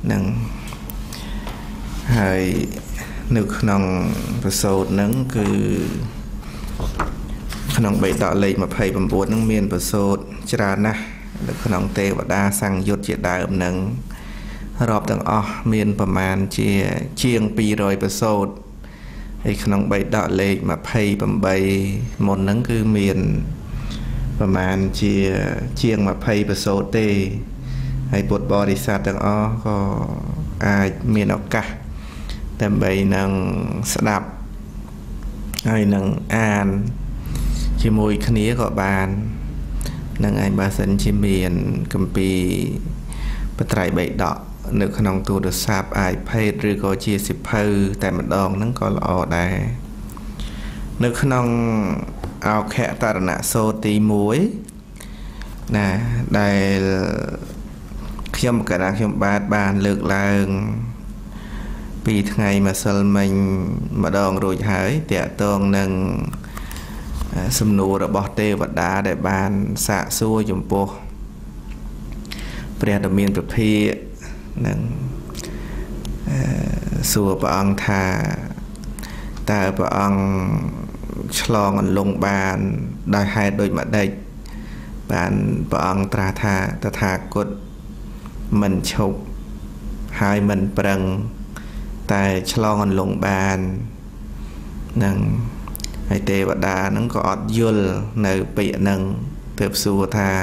nâng hai nước nông và sốt nâng cứ nông bày tạo lấy mà phải bầm bột nâng miền và sốt chả nè nước nông tê và đa sang dột chế đá ẩm nâng rộp tầng miềnประมาณ chiêng pi rồi và sốt hay nông bày tạo lấy mà phải bầm bày một nâng cứ miền ประมาณ chiêng mà phải và sốt tê hay bột bò đi xa tầng có ai miền ốc cảแต่ใบนางสดับไอ้นางอ่านชิมวยคณีก็บานนางไอ้บาสันชิเมียนกัมปีปไตรใบดอกนึกขนมตัวเดือดซาบไอ้เพศหรือก็เจียสิบเพอแต่มันดองนั่งก็ละออได้นึกขนมเอาแค่ตาหน้าโซตีมวยนะได้เขียมกระดาษเขียมบาดบานเลือกลางปีไงมาสลมันมาดองโรยหายแต่ตรงนั่งสมนูระบอบเทวดาได้บานสะสู้จมโปเปรียดมีนประเพณนั่งสัวปะอังทาตาปะอังฉลองลงบานได้ให้โดยมาได้บานปะอังตราธาตถาคตมันชกหายมันเปรังแต่ฉลองลงบานนั่งไอเทวดานั่งก็อดยุลในปีนั่งเติบสูธา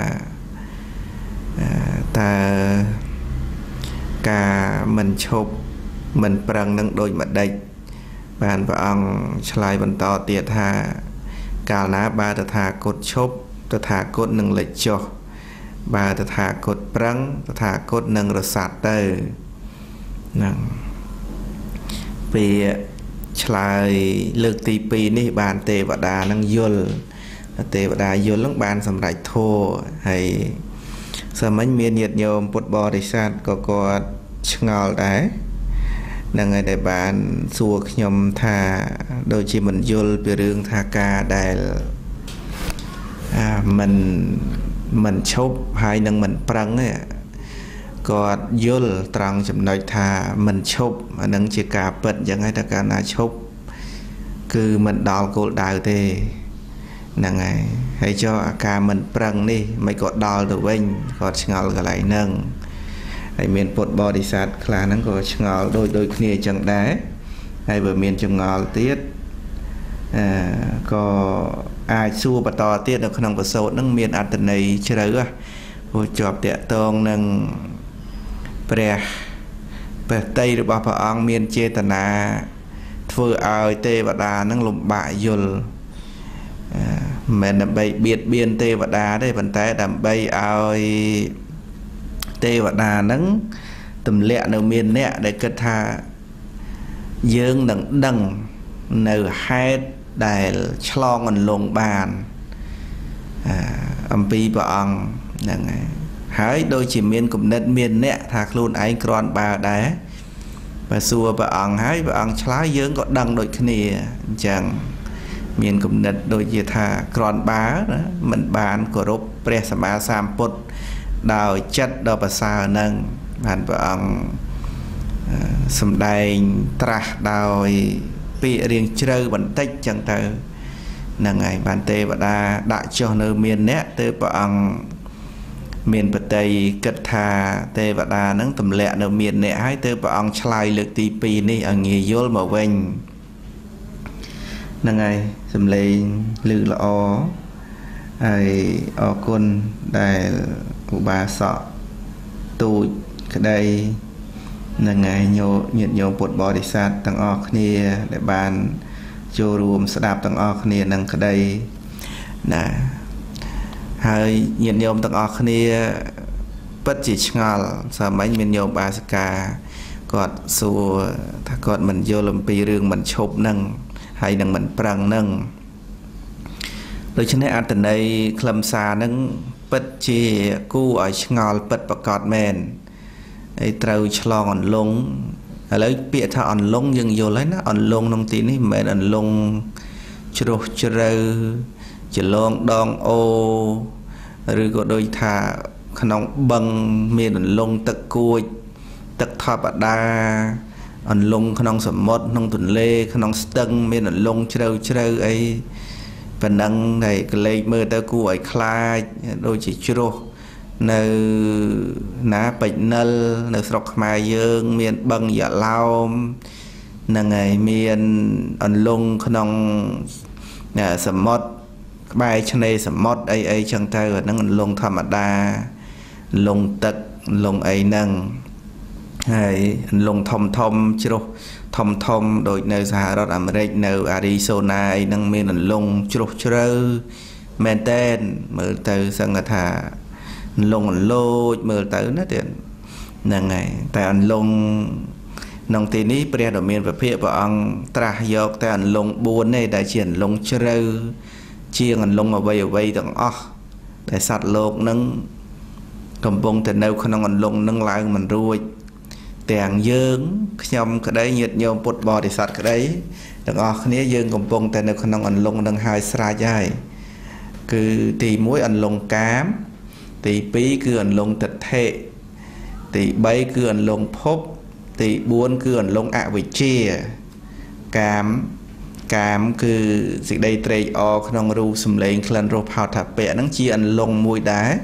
แต่กามันชบมันเปรังนั่งโดยมาได้บานพระองค์ชลายบรรทอเตียธากาลนาบาตถากตชบตถากตหนึ่งเลยจบาตถากตเปรังตถากตหนึ่งรสัตเตอร์นั่งปีชลายเลือกตีปีนี่บานเทวดานั่งยลเทวดายลลังบานสำหรับโทให้สมัยเมียนเนียดโยมปดบริษัทก็กอดชงอลได้นั่งไงได้บานสัวขยมทาโดยที่มันยลไปเรื่องทากาได้มันชบหายนั่งมันปรังเนี่ยก็ยลตรังจำนวนทามันชบอันนั้นจะกาเปิดยังไงแต่การนาชบคือมันดอลโกลดาวเตนั่งไงให้เจ้าอาการมันปรังนี่ไม่กดดอลตัวเว้งก็ชงอลกับไหลนั่งไอเมียนปดบริษัทคลานั้นก็ชงอลโดยเคลียจังได้ไอเบอร์เมียนจังงอลเตี้ยก็อาสู้ปต่อเตี้ยในขนมประสดนั่งเมียนอัตในเชื่อผู้จอบเตะตองนั่งเปรียเปิดไตหรือบ่พระองค์เมียนเจตนาធ្វើឲ្យទេវតានឹងលំបាកយល់មិនដើម្បីបៀតបៀនទេវតាទេប៉ុន្តែដើម្បីឲ្យទេវតានឹងទម្លាក់នៅមានអ្នកដែលគិតថាយើងនឹងដឹងនៅហេតុដែលឆ្លងអន្លង់បានអំពីព្រះអង្គហ្នឹងហើយដូចជាមានគំនិតមានអ្នកថាខ្លួនឯងគ្រាន់បើដែរបើសួរព្រះអង្គហើយព្រះអង្គឆ្លើយយើងក៏ដឹងដូចគ្នាអញ្ចឹងមានគំនិតដូចជាថាគ្រាន់បើមិនបានគោរពព្រះសម្មាសម្ពុទ្ធដោយចិត្តដ៏ប្រសើរនឹងបានព្រះអង្គសម្ដែងត្រាស់ដោយពាក្យរៀងជ្រៅបន្តិចចឹងទៅហ្នឹងហើយបានទេវតាដាក់ចុះនៅមានអ្នកទៅព្រះអង្គមានបតីគិតថាទេវតានឹងទម្លាក់នៅមានអ្នកហើយទៅព្រះអង្គឆ្លើយលើកទី2នេះឲ្យងាយយល់មកវិញហ្នឹងហើយសំឡេងឮល្អហើយអរគុណដែលឧបាសកទូចក្តីហ្នឹងហើយញាតិញោមពុទ្ធបរិស័ទទាំងអស់គ្នាដែលបានចូលរួមស្ដាប់ទាំងអស់គ្នានឹងក្តីណាហើយញាតិញោមទាំងអស់គ្នាពិតជាឆ្ងល់សម័យមានញោមបាសិកាគាត់សួរថាគាត់មិនយល់អំពីរឿងមិនឈប់នឹងហើយនឹងមិនប្រឹងនឹងដូច្នេះអត្តន័យខ្លឹមសារនឹងពិតជាគួរឲ្យឆ្ងល់ពិតប្រកបមែនហើយត្រូវឆ្លងអន្លង់ឥឡូវពាក្យថាអន្លង់យើងយល់ហើយណាអន្លង់ក្នុងទីនេះមិនមែនអន្លង់ជ្រោះជ្រៅច្រឡងដងអូឬក៏ដូចថាក្នុងបឹងមានអន្លង់ទឹកគួចទឹកថបដាអន្លង់ក្នុងសមុទ្រក្នុងទន្លេក្នុងស្ទឹងមានអន្លង់ជ្រៅជ្រៅអីប៉ុណ្ណឹងតែកលេចមើលទៅគួរឲ្យខ្លាចដូចជាជ្រោះនៅណាពេជ្រនិលនៅស្រុកខ្មែរយើងមានបឹងយ៉ាឡោមហ្នឹងហើយមានអន្លង់ក្នុងសមុទ្រក្បែរឆ្នេរសមុទ្រអីចឹងទៅអាហ្នឹងអន្លង់ធម្មតាអន្លង់ទឹកអន្លង់អីហ្នឹងហើយអន្លង់ធំជ្រោះធំដូចនៅសហរដ្ឋអាមេរិកនៅអារីโซណាអីហ្នឹងមានអន្លង់ជ្រោះជ្រៅមែនតែនមើលទៅសឹងថាអន្លង់អន្លោចមើលទៅណាទៀតហ្នឹងហើយតែអន្លង់ក្នុងទីនេះព្រះដ៏មានពភៈព្រះអង្គត្រាស់យកតែអន្លង់4នេះដែលជាអន្លង់ជ្រៅជាងអន្លង់អ្វីទាំងអស់ដែលសត្វលោកនឹងកំពុងតែនៅក្នុងអន្លង់នឹងឡើងមិនរួចទាំងយើងខ្ញុំក្តីញាតិញោមពុទ្ធបរិស័ទក្តីទាំងអស់គ្នាយើងកំពុងតែនៅក្នុងអន្លង់នឹងហើយស្រេចហើយគឺទី1អន្លង់កាមទី2គឺអន្លង់ទិដ្ឋិទី3គឺអន្លង់ភពទី4គឺអន្លង់អវិជ្ជាកាមគឺសេចក្តីត្រេកអរក្នុងរូបសម្លេងក្លិនរសផោថពៈហ្នឹងជាអន្លង់មួយដែរ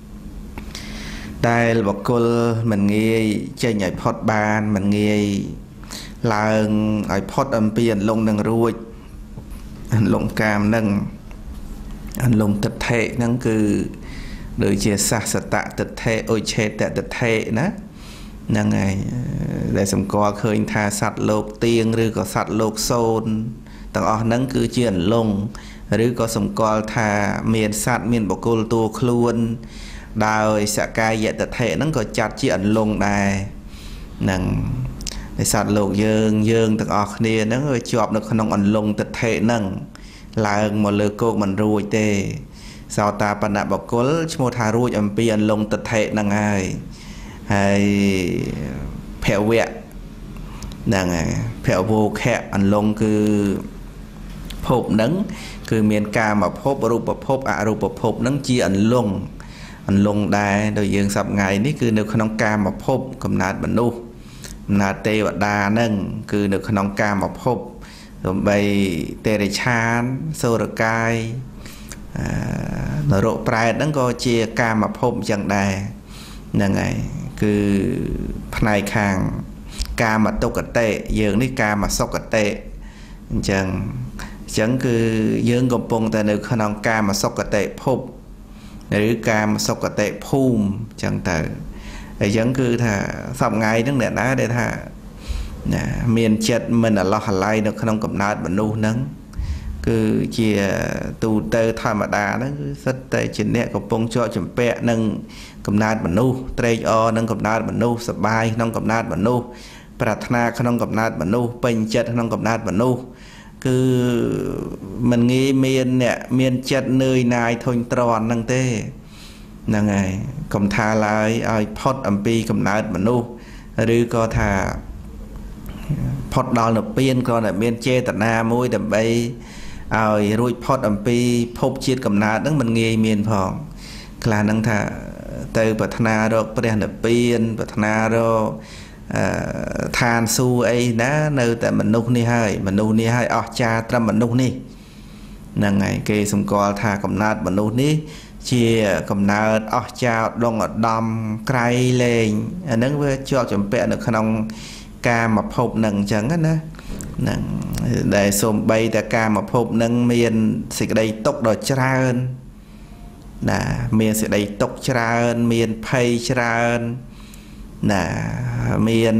ដែលបុគ្គលមិនងាយចេញឲ្យផុតបានមិនងាយឡើងឲ្យផុតអំពីអន្លង់នឹងរួចអន្លង់កាមហ្នឹងអន្លង់ទិដ្ឋិហ្នឹងគឺដូចជាសាសតទិដ្ឋិឧច្ឆេតទិដ្ឋិណាហ្នឹងហើយដែលសម្គាល់ឃើញថាសត្វលោកទៀងឬក៏សត្វលោកសូនទាំងអស់ហ្នឹងគឺជាអន្លង់ឬក៏សម្គាល់ថាមានសត្វមានបុគ្គលតួខ្លួនដោយសកាយទិដ្ឋិហ្នឹងក៏ចាត់ជាអន្លង់ដែរហ្នឹងដែលសត្វលោកយើងទាំងអស់គ្នាហ្នឹងវាជាប់នៅក្នុងអន្លង់ទិដ្ឋិហ្នឹងឡើងមកលើគោកមិនរួចទេសោតាបនៈបុគ្គលឈ្មោះថារួចអំពីអន្លង់ទិដ្ឋិហ្នឹងហើយភវៈហ្នឹងហើយភវោខៈអន្លង់គឺភពហ្នឹងគឺមានកាមភពរូបភពអរូបភពហ្នឹងជាអន្លង់ដែរដោយយើងសប្ថ្ងៃនេះគឺនៅក្នុងកាមភពកំណើតមនុស្សកំណើតទេវតាហ្នឹងគឺនៅក្នុងកាមភពដើម្បីទេរិឆានសូរកាយនរកប្រែតហ្នឹងក៏ជាកាមភពអញ្ចឹងដែរហ្នឹងហើយគឺផ្នែកខាងកាមតុគតិយើងនេះកាមសុគតិអញ្ចឹងគឺយើងកំពុងតែនៅក្នុងកាមសុគតិភពឬកាមសុគតិភូមិអញ្ចឹងទៅអញ្ចឹងគឺថាសប្ថ្ងៃហ្នឹងអ្នកណាដែលថាមានចិត្តមិនអឡោះអាល័យនៅក្នុងកំណើតមនុស្សហ្នឹងគឺជាទូទៅធម្មតាហ្នឹងគឺសិតតែជាអ្នកកំពុងជាប់ចម្ពាក់នឹងកំណើតមនុស្សត្រេកអរនឹងកំណើតមនុស្សសប្បាយក្នុងកំណើតមនុស្សប្រាថ្នាក្នុងកំណើតមនុស្សពេញចិត្តក្នុងកំណើតមនុស្សគឺមិនងាយមានអ្នកមានចិត្តនឿយណាយធុញទ្រាន់ហ្នឹងទេហ្នឹងហើយកុំថាឡើយឲ្យផុតអំពីកំណើតមនុស្សឬក៏ថាផុតដល់និព្វានគ្រាន់តែមានចេតនាមួយដើម្បីឲ្យរួចផុតអំពីភពជាតិកំណើតហ្នឹងមិនងាយមានផងខ្លះហ្នឹងថាទៅប្រាថ្នារកព្រះនិព្វានប្រាថ្នារកឋានសួគ៌អីណានៅតែមនុស្សនេះហើយអស្ចារ្យត្រឹមមនុស្សនេះហ្នឹងហើយគេសម្គាល់ថាកំណើតមនុស្សនេះជាកំណើតអស្ចារ្យដងឧត្តមក្រៃលែងអាហ្នឹងវាជាប់ចម្ពាក់នៅក្នុងកាមភពហ្នឹងអញ្ចឹងណាហ្នឹងដែលសូម្បីតែកាមភពហ្នឹងមានសេចក្តីទុក្ខដ៏ច្រើនណាមានសេចក្តីទុក្ខច្រើនមានភ័យច្រើនណាមាន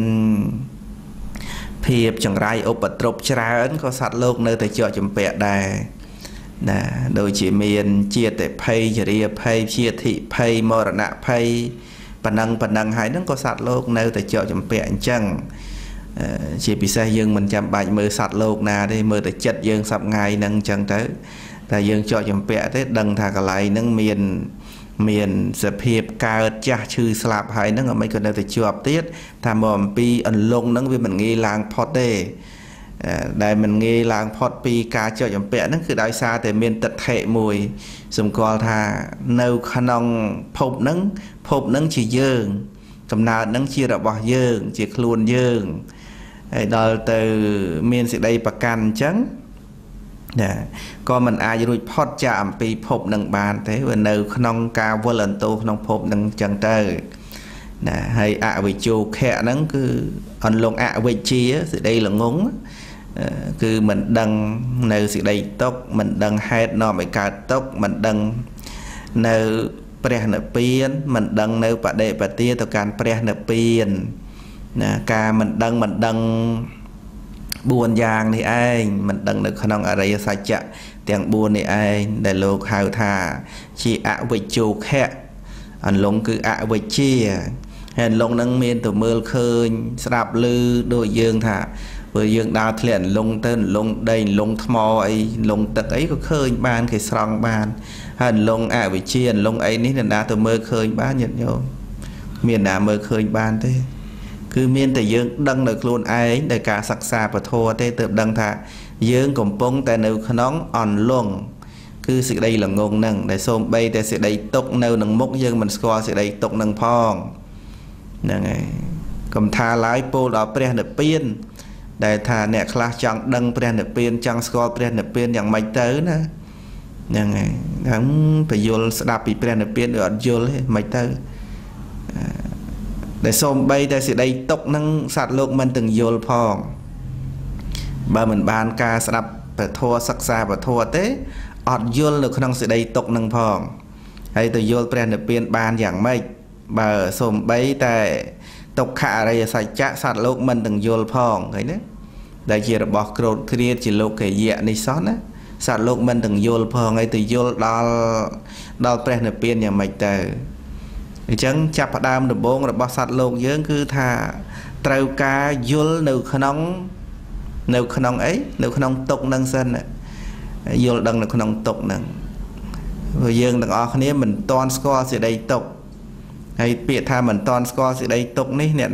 ភាពចង្រៃឧបទ្រពច្រើនក៏សត្វលោកនៅតែជាប់ចម្ពាក់ដែរណាដូចជាមានជាតិភ័យចរាភ័យជាធិភ័យមរណៈភ័យប៉ុណ្ណឹងហើយហ្នឹងក៏សត្វលោកនៅតែជាប់ចម្ពាក់អញ្ចឹងជាពិសេសយើងមិនចាំបាច់មើលសត្វលោកណាទេមើលតែចិត្តយើងសប្ថ្ងៃហ្នឹងអញ្ចឹងទៅតែយើងជាប់ចម្ពាក់ទេដឹងថាកន្លែងហ្នឹងមានសភាពកើតចាស់ឈឺស្លាប់ហើយហ្នឹងអមិនក៏នៅតែជាប់ទៀតថាមកអំពីអន្លង់ហ្នឹងវាមិនងាយឡើងផុតទេដែលមិនងាយឡើងផុតពីការជាប់ចម្ពាក់ហ្នឹងគឺដោយសារតែមានទិដ្ឋិមួយសម្គាល់ថានៅក្នុងភពហ្នឹងជាយើងកំណើតនឹងជារបស់យើងជាខ្លួនយើងហើយដល់ទៅមានសេចក្តីប្រកាន់អញ្ចឹងណាក៏មិនអាចរួចផុតจากអំពីភពនឹងបានទេវានៅក្នុងការវិលអន្តោក្នុងភពនឹងអញ្ចឹងទៅណាហើយអវិជ្ជខៈហ្នឹងគឺអន្លង់អវិជ្ជាសេចក្តីល្ងងគឺមិនដឹងនៅសេចក្តីទុក្ខមិនដឹងហេតុនាំឲ្យកើតទុក្ខមិនដឹងនៅព្រះនិព្វានមិនដឹងនៅបដិបទាទៅកាន់ព្រះនិព្វានណាការមិនដឹង4យ៉ាងនេះឯងមិនដឹងនៅក្នុងអរិយសច្ចៈទាំង4នេះឯងដែលលោកហៅថាជាអវិជ្ជខៈអន្លង់គឺអវិជ្ជាហើយអន្លង់នឹងមានទៅមើលឃើញស្ដាប់ឮដូចយើងថាបើយើងដើរធ្លាក់អន្លង់ទៅអន្លង់ដីអន្លង់ថ្មអីអន្លង់ទឹកអីក៏ឃើញបានគេស្រង់បានហើយអន្លង់អវិជ្ជាអន្លង់អីនេះអ្នកណាទៅមើលឃើញបានញាតិញោមមានណាមើលឃើញបានទេគឺមានតែយើងដឹងនៅខ្លួនឯងដោយការសិក្សាពធទេទើបដឹងថាយើងកំពុងតែនៅក្នុងអន្លង់គឺសេចក្តីល្ងងហ្នឹងដែលសូម្បីតែសេចក្តីទុកនៅនឹងមុខយើងមិនស្គាល់សេចក្តីទុកនឹងផងហ្នឹងហើយកុំថាឡើយពោលដល់ព្រះនិព្វានដែលថាអ្នកខ្លះចង់ដឹងព្រះនិព្វានចង់ស្គាល់ព្រះនិព្វានយ៉ាងម៉េចទៅណាហ្នឹងហើយហ្នឹងបយលស្ដាប់ពីព្រះនិព្វានវាអត់យល់ទេមិនទៅដែលសូម្បីតែសេចក្តីទុកនឹងសត្វលោកមិនទាំងយល់ផងបើមិនបានការស្ដាប់ពធសិក្សាពធទេអត់យល់នៅក្នុងសេចក្តីទុកនឹងផងហើយទៅយល់ព្រះនិព្វានបានយ៉ាងម៉េចបើសូម្បីតែទុក្ខអរិយសច្ចៈសត្វលោកមិនទាំងយល់ផងឃើញទេដែលជារបស់ក្រោតគ្រាតជាលោកយៈនេះសោះណាសត្វលោកមិនទាំងយល់ផងហើយទៅយល់ដល់ព្រះនិព្វានយ៉ាងម៉េចទៅអញ្ចឹងចាប់ផ្ដើមដំបូងរបស់សត្វលោកយើងគឺថាត្រូវការយល់នៅក្នុងអីនៅក្នុងទុកនឹងសិនយល់ដឹងនៅក្នុងទុកនឹងព្រោះយើងទាំងអស់គ្នាមិនតន់ស្គាល់សេចក្តីទុកហើយពាក្យថាមិនតន់ស្គាល់សេចក្តីទុកនេះអ្នក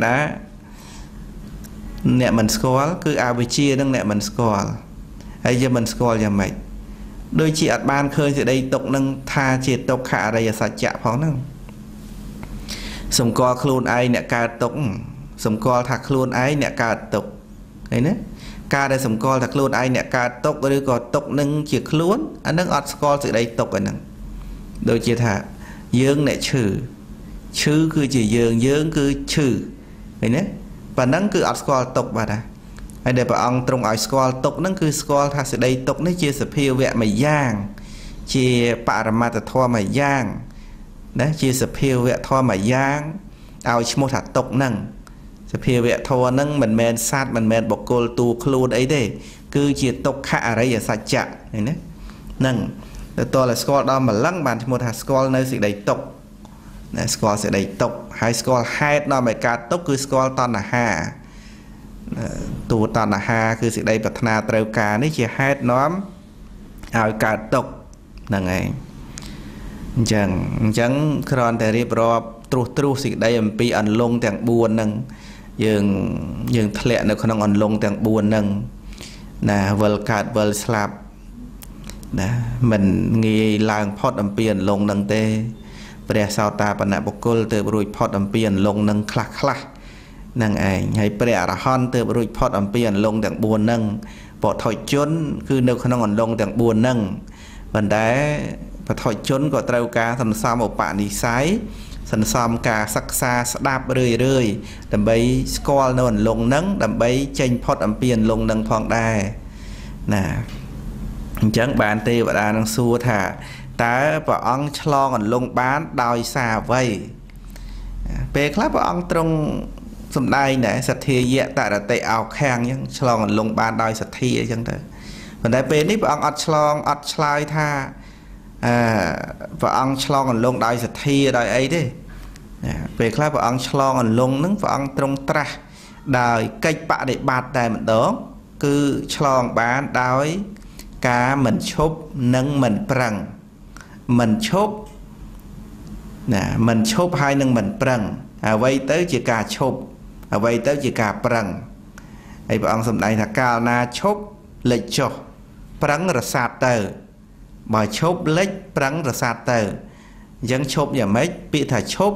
មិនស្គាល់គឺអវិជ្ជានឹងអ្នកមិនស្គាល់ហើយយើងមិនស្គាល់យ៉ាងម៉េចដូចជាអត់បានឃើញសេចក្តីទុកនឹងថាជាទុក្ខអរិយសច្ចៈផងហ្នឹងសម្គាល់ខ្លួនឯងអ្នកកើតទុក្ខសម្គាល់ថាខ្លួនឯងអ្នកកើតទុក្ខឃើញទេការដែលសម្គាល់ថាខ្លួនឯងអ្នកកើតទុក្ខឬក៏ទុក្ខនឹងជាខ្លួនអានឹងអត់ស្គាល់សេចក្តីទុក្ខអាហ្នឹងដូចជាថាយើងអ្នកឈឺគឺជាយើងគឺឈឺឃើញទេប៉ណ្ណឹងគឺអត់ស្គាល់ទុក្ខបាទហើយដែលព្រះអង្គទ្រង់ឲ្យស្គាល់ទុក្ខហ្នឹងគឺស្គាល់ថាសេចក្តីទុក្ខនេះជាសភាវៈមួយយ៉ាងជាបរមត្តធម៌មួយយ៉ាងណាជាសភាវៈធម៌មួយយ៉ាងឲ្យឈ្មោះថាទុក្ខហ្នឹងសភាវៈធម៌ហ្នឹងមិនមែនសត្វមិនមែនបុគ្គលតួខ្លួនអីទេគឺជាទុក្ខអរិយសច្ចៈឃើញទេហ្នឹងទៅតើស្គាល់ដល់ម្លឹងបានឈ្មោះថាស្គាល់នៅសេចក្តីទុក្ខណាស្គាល់សេចក្តីទុក្ខហើយស្គាល់ហេតុនាំឲ្យកើតទុក្ខគឺស្គាល់តណ្ហាតួតណ្ហាគឺសេចក្តីប្រាថ្នាត្រូវការនេះជាហេតុនាំឲ្យកើតទុក្ខហ្នឹងឯងអញ្ចឹងគ្រាន់តែរៀបរាប់ត្រួសសេចក្តីអំពីអន្លង់ទាំង4ហ្នឹងយើងធ្លាក់នៅក្នុងអន្លង់ទាំង4ហ្នឹងណាវិលកើតវិលស្លាប់ណាមិនងាយឡើងផុតអំពីអន្លង់ហ្នឹងទេព្រះសោតាបនបុគ្គលទើបរួចផុតអំពីអន្លង់ហ្នឹងខ្លះហ្នឹងឯងហើយព្រះអរហន្តទើបរួចផុតអំពីអន្លង់ទាំង4ហ្នឹងពុទ្ធជនគឺនៅក្នុងអន្លង់ទាំង4ហ្នឹងប៉ុន្តែពុទ្ធជនក៏ត្រូវការសន្សំឧបនិស្ស័យសន្សំការសិក្សាស្ដាប់រឿយដើម្បីស្គាល់នៅអន្លង់ហ្នឹងដើម្បីចេញផុតអំពីអន្លង់ហ្នឹងផងដែរណាអញ្ចឹងបានទេវតានឹងសួរថាតើព្រះអង្គឆ្លងអន្លង់បានដោយសារអ្វីពេលខ្លះព្រះអង្គទ្រង់សំដែងដែរសទ្ធាយៈតរតិអោខាំងអញ្ចឹងឆ្លងអន្លង់បានដោយសទ្ធាអញ្ចឹងទៅប៉ុន្តែពេលនេះព្រះអង្គអត់ឆ្លងអត់ឆ្លើយថាព្រះអង្គឆ្លងអន្លង់ដោយសទ្ធាដោយអីទេពេលខ្លះព្រះអង្គឆ្លងអន្លង់ហ្នឹងព្រះអង្គទ្រង់ត្រាស់ដោយកិច្ចបដិបត្តិតែម្ដងគឺឆ្លងបានដោយការមិនឈប់និងមិនប្រឹងមិនឈប់ណាមិនឈប់ហើយនឹងមិនប្រឹងអ្វីទៅជាការឈប់អ្វីទៅជាការប្រឹងហើយព្រះអង្គសម្ដែងថាកាលណាឈប់លេចចុះប្រឹងរសាត់ទៅបើឈប់លេចប្រឹងរសាត់ទៅអញ្ចឹងឈប់យ៉ាងម៉េចពាក្យថាឈប់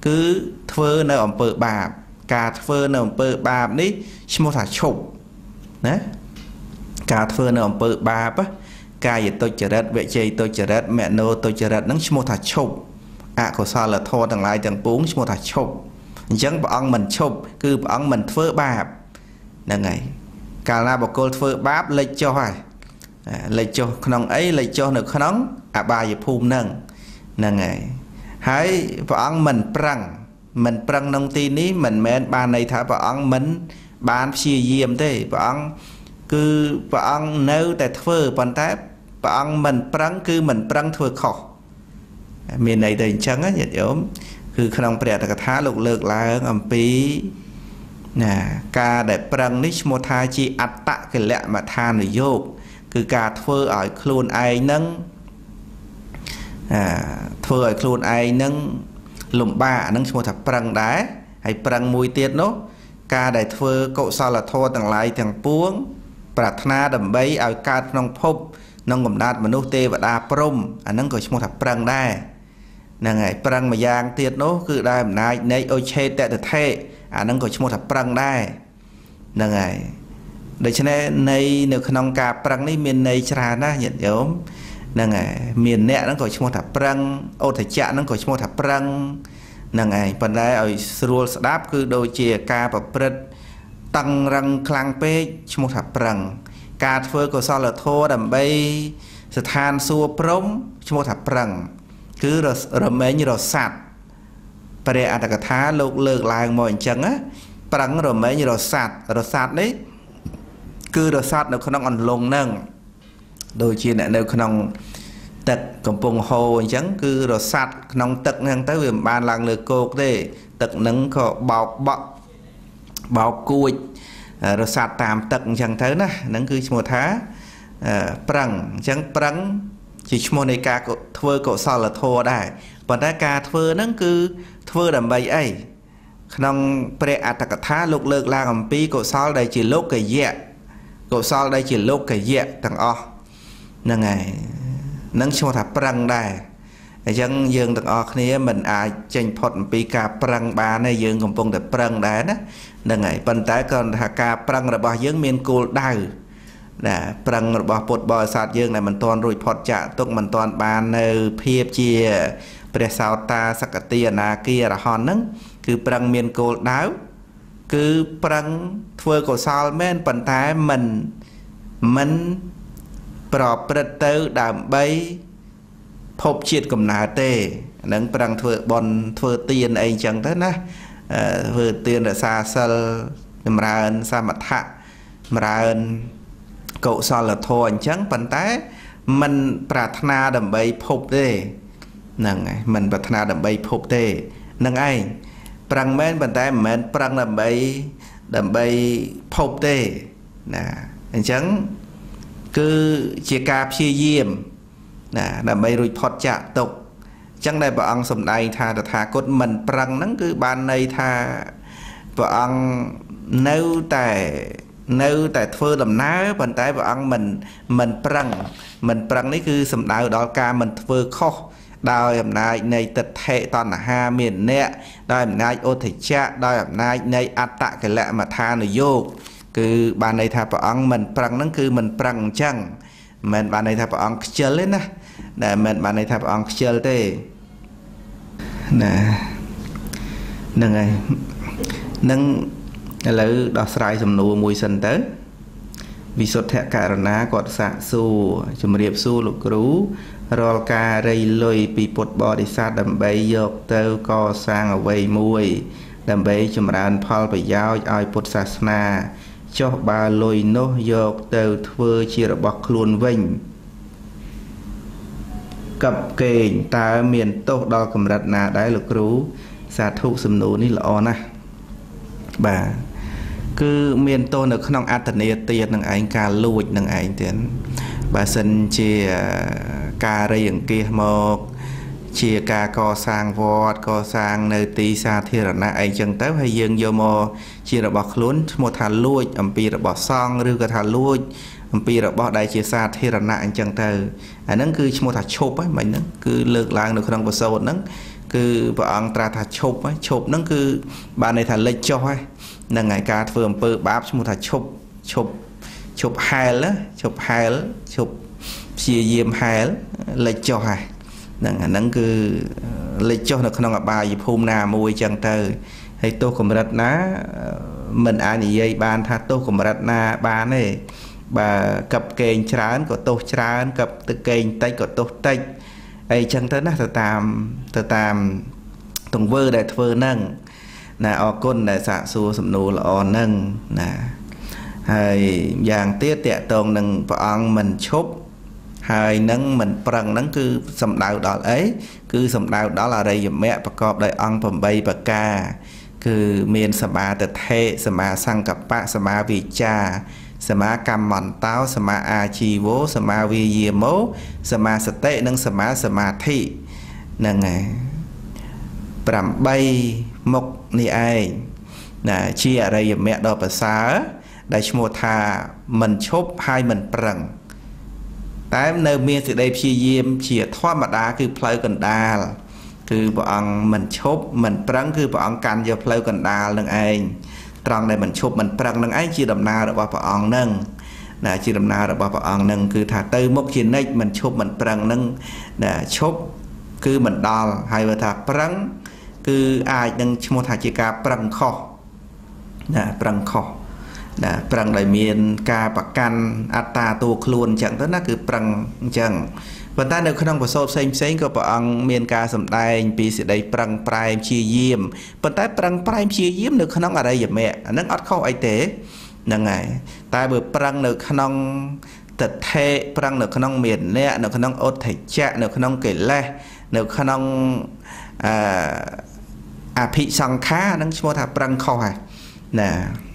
cứ thơ nơi ẩm bờ bạp cả thơ nơi ẩm bờ bạp ní mô thả chụp nè cả thơ nơi ẩm bờ bạp á cả gì tôi chờ đất vệ chơi tôi chờ đất mẹ nô tôi chờ đất nắng mô thả chụp của sao là thô thằng lại thằng bốn mô thả chụp chẳng bảo ông mình chụp cứ bảo ông mình thơ bạp nè ngày cả là bảo cô thơ bạp lấy cho hoài lấy cho nông ấy lấy cho được nóng bà về phun nâng nè ngày hãy bảo ông mình prăng nông tin ní mình men ban này thả bảo ông mình ban chia diêm thế bảo ông cứ bảo ông nêu tại thơ bàn tay bảo ông mình prăng cứ mình prăng thơ khó miền này thì chẳng á nhiệt ốmคือขนมเปรี้ยวแต่กระทะลูกเลิกล้างอัมปีน่ะการได้ปรังนิชโมทาจีอัตตะกันแหละมาทานหรือโยกคือการเพื่ออ่อยครูนไอนั่งเพื่ออ่อยครูนไอนั่งหลุมบ้านั่งโมทาปรังได้ให้ปรังมวยเตี้ยเนาะการได้เพื่อโกซาลาโทต่างหลายต่างปวงปรารถนาดำใบเอาการน้องพบน้องกำนัดมนุษย์เทวดาพรหมอันนั้นก็โมทาปรังได้นั่งไงปรังมายางเตียนโน้คือได้นายในโอเชตแต่เทอันนั้นก็ชั่วโมงถับปรังได้นั่งไงโดยเฉพาะในเนื้อขนมกาปรังนี่มีในชรานะเห็นโยมนั่งไงมีเนื้อนั้นก็ชั่วโมงถับปรังโอทจะนั้นก็ชั่วโมงถับปรังนั่งไงปัญญาเอาสรุปสดับคือโดยเจียกาปปริตตังรังคลังเป๊ะชั่วโมงถับปรังการเฟอร์ก็ซอลโทดัมใบสถานสัวพร้อมชั่วโมงถับปรังคือเราไม่nhưเราสัตว์ประเดี๋ยวอัตถกถาโลกเลิกลายมอยจังอะปรังเราไม่nhưเราสัตว์นี้คือเราสัตว์ในขนมอ่อนลงนั่งโดยเฉพาะในขนมตึกกำปงโฮจังคือเราสัตว์ขนมตึกนั่งtớiวิมบานลางเลือกโกกได้ตึกนั่งก็เบากุยเราสัตว์ตามตึกจังเท่านะนั่นคือสมุทรปรังจังปรังchỉ mộtในการทเวก็สารโทได้ปัจจัยการทเวนั่นคือทเวดำใบไอ้ขนมเปรอัตกถาลูกเลิกลางอัมปีก็สารได้จีโลกกะเยะก็สารได้จีโลกกะเยะต่างอ๋อนั่งไงนั่งชมถับปรังได้ยังยืงต่างอ๋อนี้มันอาจจะพอดปีกาปรังบาในยืงกำปงแต่ปรังได้นะนั่งไงปัจจัยก่อนหากาปรังระบายยืงเมียนกูได้นะปรังระบาปดบอยศาสตร์ยืงในมันตอนรุ่ยพอดจะตุกมันตอนบานในเพียบเจียเปรสาวตาสกตินาเกียระหอนนั้นคือปรังเมียนโกลดาวคือปรังทเวโกซาลแม่นปันท้ายมันปลอบประตูดามใบพบเฉียดกับนาเต้นั้นปรังทเวบอลทเวเตียนไอจังเท่านะทเวเตียนซาเซลมราอันสามัทธะมราอันโกซาลโทนจังปันท้ายมันปรารถนาดำใบพบเต้นั่งไงมันปรารถนาดำใบพบเต้นั่งไงปรังแม่นปันท้ายแม่นปรังดำใบพบเต้นะจังคือเจียกาพี่เยี่ยมนะดำใบรุ่ยพอดจะตกจังได้ปะอังสมได้ทาแต่ทากดมันปรังนั่นคือบานในทาปะอังเนื้อแต่เฟื่อลำน้าปันท้ายปะอังมันปรังนี่คือสมได้ดอกกามันเฟื่อข้อดาวอำนาจในตัดเทตอนหาเมียนเนี่ยดาวอำนาจโอทิชะดาวอำนาจในอัตตะกันแหละมาทานโยกคือบานในทาปะอังมันปรังนั่นคือมันปรังจังมันบานในทาปะอังเจลเลยนะแต่มันบานในทาปะอังเจลเต้นะนั่งไงนั่งแล้วดอกสายสมนูมวยสันเตอร์วิสุทธิการณากอดสะสู้จมเรียบสู้ลูกรู้รอการเรยลอยปีปดบอดิซาดำใบยกเตอก่อสร้างเอาไว้มวยดำใบจมรานพอลไปยาวเอาพุทธศาสนาเจ้าบาลอยโนยกเตอทเวชีระบอกคลุนวิ่งกับเก่งตาเมียนโตดอกกำรัดนาได้ลูกรู้สาธุสมนูนี่ละอนะบ่าคือเมียนโตในขนมอัตเนียเตียนหนังไอการลุยหนังไอเตียนบาสันเชียการอะไรอย่างเกี่ยมกเชียการก่อสร้างวอดก่อสร้างในตีสาธิรณะไอจังเต้ให้ยังโยมเชียระบอกลุ้นโมทานลุยอัมปีระบอกซองหรือกระทานลุยอัมปีระบอกได้เชียสาธิรณะไอจังเต้อันนั้นคือโมทานชบไปมันนั้นคือเลิกล้างในขนมประสบนั้น cứ vợ ông tra thà chụp nó cứ bạn này thà lấy cho hay là ngày ca phường bự báp một thà chụp hai chụp chia diêm hai lấy cho hay là nó cứ lấy cho nó không là bài dịp hôm nào mùi chẳng tờ hay tôi cũng rất ná mình ai như vậy bạn tha tôi cũng rất ná bạn này bà cặp kênh trán của tôi trán cặp từ kênh tay của tôi tay ấy chẳng tới nó từ tam tùng vơ để vơ nâng là ở con để xạ xua sầm nô là ở nâng nè hay dạng tiết tẹt tông nâng vợ ông mình chốt hay nâng mình prang nâng cứ sầm đào đó ấy cứ sầm đào đó là đây mẹประกอบ đại ông phẩm bay bậc ca cứ miền sầm ba tật hệ sầm ba sang cặp bạ sầm ba vị cha sầm ba cầm mòn táo sầm ba a chi vô sầm ba vi diê mố sầm ba sệt tệ nâng sầm ba thị nâng này bẩm bay mộc ni ai nè chia ở đây mẹ đọc bà xá đại mô thà mình chốt hai mình prang tại nơi miền từ đây chia diêm chia thoa mặt đá cứ plei cần đa cứ bọn mình chốt mình prang cứ bọn can vô plei cần đa nâng ai trong này mình chốt mình prang nâng ai chia đầm na được bọn nâng là chia đầm na được bọn nâng cứ thà tới mốc chia nách mình chốt mình prang nâng để chốt cứ mình đo hay là thà prang cứ ai nâng mô thà chia ca prang kho nè prang kho nè prang đại miền ca bạc can ata tu khuôn chẳng tới nó cứ prang chẳng và ta được không có số xem có bọn miền ca sầm đai vì sự đây prang prime chia diêm và ta prang prime chia diêm được không ở đây vậy mẹ nó ắt không ai tế là ngày ta vừa prang được không tật thệ prang được không miền nè được không ốt thể trạng được không kể lệ được không thị sang khá nó mua thà prang kho hay nè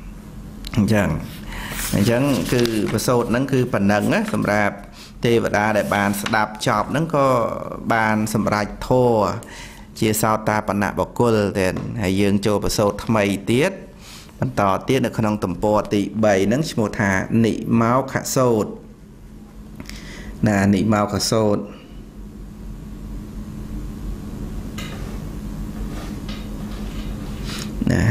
chẳng cứ số nó cứ phần nâng á sầm rạp tê và đa để bàn đạp chọc nó có bàn sầm rạch thô chia sao ta bản nạp bọc côn thì hãy dương cho số thay tiết bản tỏ tiết được không tầm po tị bảy nó một thà nị máu khả sốt nè nị máu khả sốt nè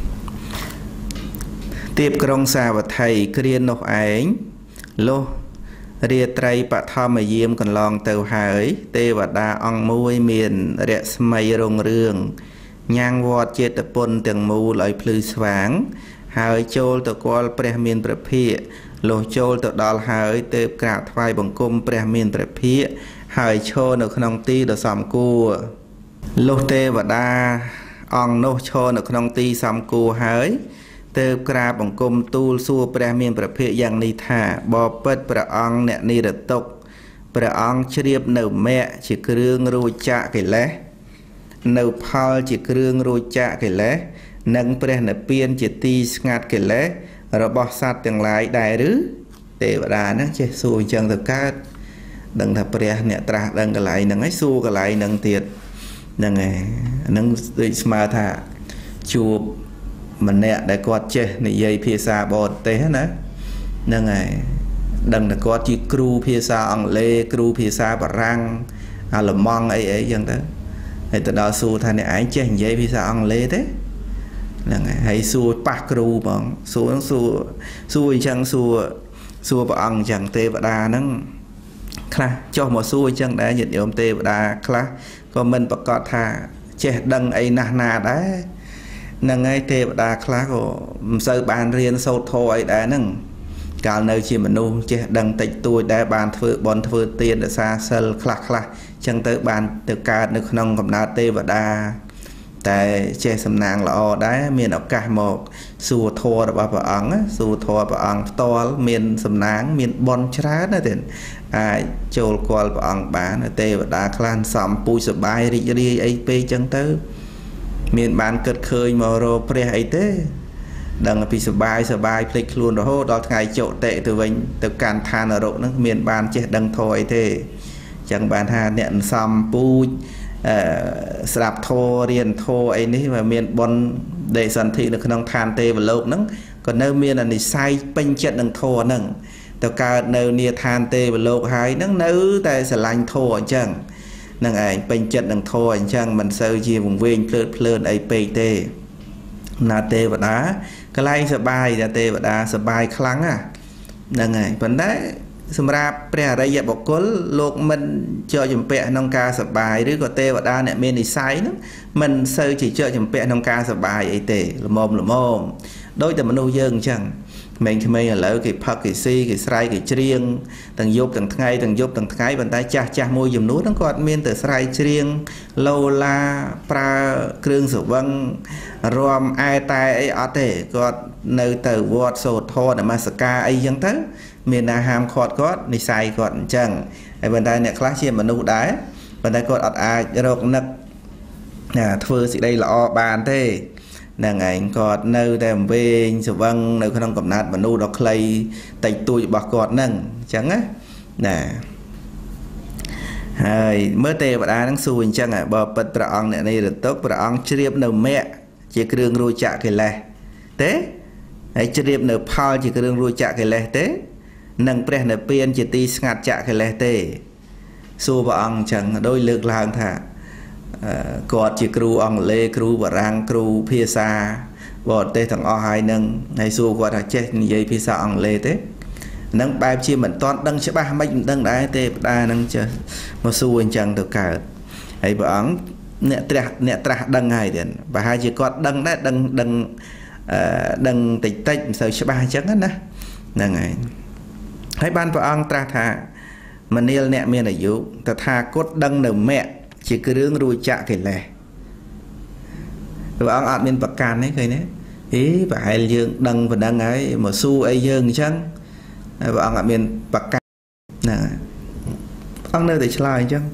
tiếp công xa và thầy kriên nộp ảnh lô rìa trai bạc thọ mà diêm còn lòng tàu hải tê và đa ong môi miền rẽ mây rồng rương nhang vọt chết tập bồn tiếng mù lại plư sáng hải chôl tàu qua pre miền pre phia lô chôl tàu đào hải tê cả thay bằng cung pre miền pre phia hải chôl ở khung ti đào sầm cua lô tê và đa ong nô chôl ở khung ti sầm cua hải tê cả bằng cung tu xua pre miền pre phia yang ni thả bò pet pre ong nè ni đợt tộc pre ong chìa nở mẹ chỉ kêu rùi chạ cái lẽ nấu phao chỉ kêu rùi chạ cái lẽ nâng pre nè piên chỉ ti ngạt cái lẽ rồi bỏ sát tiếng lái đại rứ để bà đà nó chế xua chân thực cát đừng thật pre nè tra đừng cái lại nâng ấy xua cái lại nâng tiệt nâng này nâng mà thả chùa mình nè để quạt chế này dây phía xa bọt tế hết nè nâng này đừng là có chỉ kru phía xa ông lê kru phía xa bà răng là mong ấy dân đó thì từ đó xua thay này ảnh chế dây phía xa ông lê thế là hãy xua bạc kru bằng xua chẳng xua bà ông chẳng tê bà đa nâng khá cho một xua chẳng đã nhận ôm tê bà đa khá còn mình bà có thà chế đăng ấy nà đấy nâng ấy tê bà đa khá của sơ bàn riêng sâu thô ấy đã nâng cả nơi chỉ mình nu chế đăng tịch tôi đã bàn bọn thưa tiền để xa sơ khá chẳng tới bàn từ ca nước nông cầm đá tê và đa tại chế xâm nàng là ở đấy miền ở cả một xua thua là bà ống xua thua bà ống to miền xâm nàng miền bon chá nữa thì ai chôl qua bà ống bán tê và đa khăn xóm bùi sửa bài đi ấy bê chẳng tới miền bán cất khơi mà rô pre ấy thế đừng bị sửa bài plek luôn rồi hô đó ngày chỗ tệ từ mình từ càn than ở độ nó miền ban chết đăng thôi thế chẳng bàn hà nẹn xóm bùi sạp thô riêng thô ấy ní mà miền bon để sản thị được không than tê và lộn nắng còn nơi miền là này sai bên trận đằng thô nâng tao ca nơi nia than tê và lộn hai nắng nữ tại sẽ lành thô ở chẳng năng ảnh bên chất năng thô ảnh chăng mình sâu chia vùng viên phơn ấy PT là tê và đá cái lai sợ bài là tê và đá sợ bài kháng à năng ảnh vấn đấy xâm ra pre đây giờ bọc cố lột mình cho chùm bẹ nông ca sợ bài đứa có tê và đá nè mình đi sai lắm mình sơ chỉ cho chùm bẹ nông ca sợ bài ấy tê là mồm đối tượng mình nuôi dân chẳng mình là lỡ cái phật cái si cái sài cái riêng từng dục từng ngày bàn tay cha môi dùm núi nó còn miên từ sài riêng lâu la pra kêu sầu vân rom ai tai ấy ở thế còn nơi từ vót sổ thô để masaka ấy dân tới miền nam ham khọt có đi sai còn chẳng ấy bàn tay này class trên mà nuôi đá bàn tay còn ở ai rồi nực thưa sự đây là bàn thế nàng ảnh còn nơi đem về sự vâng nơi không cầm nát và nu đọc clay tay tôi bạc cọt nâng chẳng á nè hai mới tê và đá đang xuôi chẳng à bờ bật bờ ong này được tốt bờ ong chìa nở mẹ chỉ kêu ruồi chạ cái lẹ thế ấy chìa nở phao chỉ kêu ruồi chạ cái lẹ thế nâng pre nở piên chỉ ti ngạt chạ cái lẹ thế xua bờ ong chẳng đôi lực lang thà còn chỉ kêu ông lê kêu và rang kêu phía xa bỏ tê thằng o hai nâng ngày xưa qua là chết như vậy phía xa ông lê thế nâng bài chi mình toàn đăng sẽ ba mấy đăng đá tê đa nâng chờ mà xu anh chẳng được cả ấy vợ ông nè tra đăng hai điện và hai chỉ còn đăng đấy đăng tịch tịch sao sẽ ba chắc hết nè nâng này hãy ban vợ ông tra thà mà nêu nè miền ở dưới ta thà cốt đăng nở mẹ chỉ cứ rương ruồi chạ cái lẻ và ông ăn bên bạc can đấy cái đấy ý và hai dương đăng và đăng ấy mà su ấy dương chăng và ông ăn bên bạc can nè ông nơi để slide chăng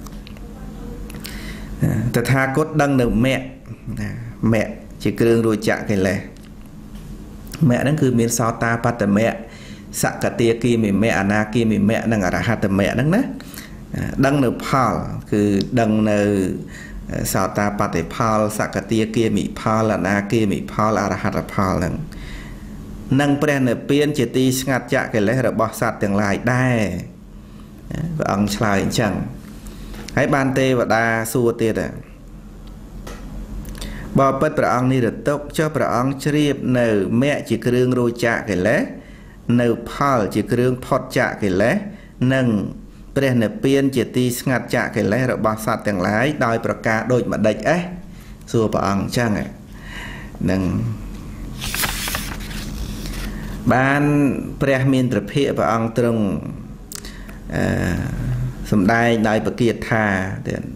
ta tha cốt đăng được mẹ chỉ cứ rương ruồi chạ cái lẻ mẹ nó cứ miền sao ta bắt mẹ sạ cả tia kia mẹ ana kia mẹ đang ở hạt mẹ đó đăng nợ phalคือดังในสาวตาปฏิพาลสักติเกียมิพาลนาเกียมิพาลอรหัตพาลนั่งเปลี่ยนเปลี่ยนจิตงัดจะกันเลยระบบสัตว์อย่างไรได้อังชายจังให้บานเตวดาสู้เตดบอปิดประอังนี่เด็ดตกเจ้าประอังเชียบในแม่จิเครื่องรูจะกันเลยในพาลจิเครื่องพอดจะกันเลยนั่งเปลี่ยนเปลี่ยนจิตงัดจะกันเลยระบาดสัตว์อย่างไรโดยประกาศโดยมาได้สัวปอังจังนั่งบ้านเปลี่ยนมีนตรเพียปอังตรงสมได้ได้ประเกียรติธาเด่น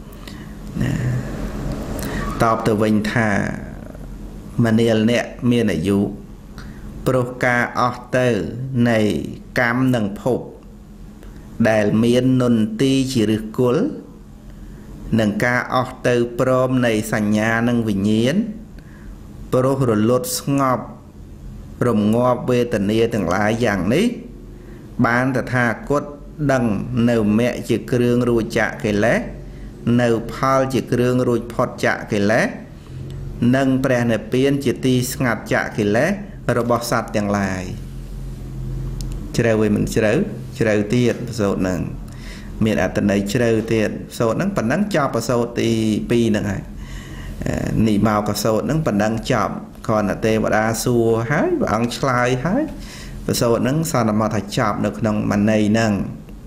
ตอบตัววินธามันเนลเนี่ยมีอายุโปรกาออเตอร์ในกรรมหนึ่งภพได้เมียนนนตีจิริกุลหนึ่งกาออเตอร์พร้อมในสัญญาหนึ่งวิญญาณโปรหลดงอบรมงอบเวทนีต่างหลายอย่างนี้บ้านแต่ถ้ากดดังเนื้อแม่จิเครื่องรูจะกันแล้วเนื้อพาลจิเครื่องรูพอดจะกันแล้วนั่งแปลเนื้อเปลี่ยนจิตตีงัดจะกันแล้วระบบสัตว์อย่างไรเชื่อไว้มันเชื่อเตี้ยโซนั่งมีอัตนัยเชื่อเตี้ยโซนั่งปันนั่งจับโซตีปีนั่งไงหนีเมากับโซนั่งปันนั่งจับก่อนเตวดาสัวหายบางชลายหายโซนั่งสานมาถัดจับนึกน้องมันในนั่ง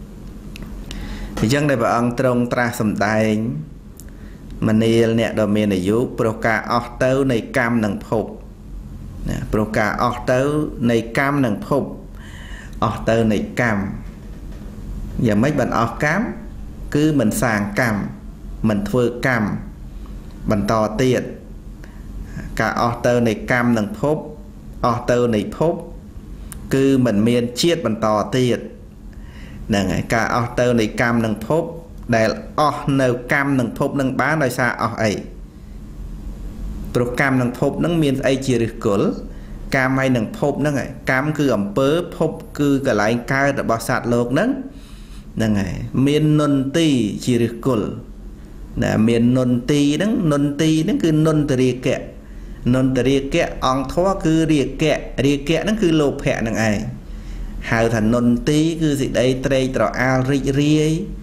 ยังได้บางตรงตราสมได้มันเนลเนี่ยโดยเมนอายุโปรกาออกเต้าในกรรมหนังภพโปรกาออกเต้าในกรรมหนังภพออกเต้าในกรรมอย่างไม่บันออกกรรมคือมันสร้างกรรมมันทวกรรมบันต่อเตียดกาออกเตอร์ในกรรมหนึ่งภพออกเตอร์ในภพคือมันเมียนเชียดบันต่อเตียดนั่นไงกาออกเตอร์ในกรรมหนึ่งภพได้ออกในกรรมหนึ่งภพหนึ่งบ้านโดยซาออกไอโปรแกรมหนึ่งภพนั่งเมียนไอจิริกุลกรรมไอหนึ่งภพนั่นไงกรรมคืออำเภอภพคือกระไรกายแต่บริษัทโลกนั้นนั่นไงเมียนนนตีจิริกุลน่ะเมียนนนตีนั่นคือนนตรีแกะนนตรีแกะองท้อคือเรียกแกะนั่นคือโลภะนั่นไงหาถันนนตีคือสิ่งใดเตยตรออาริเรีย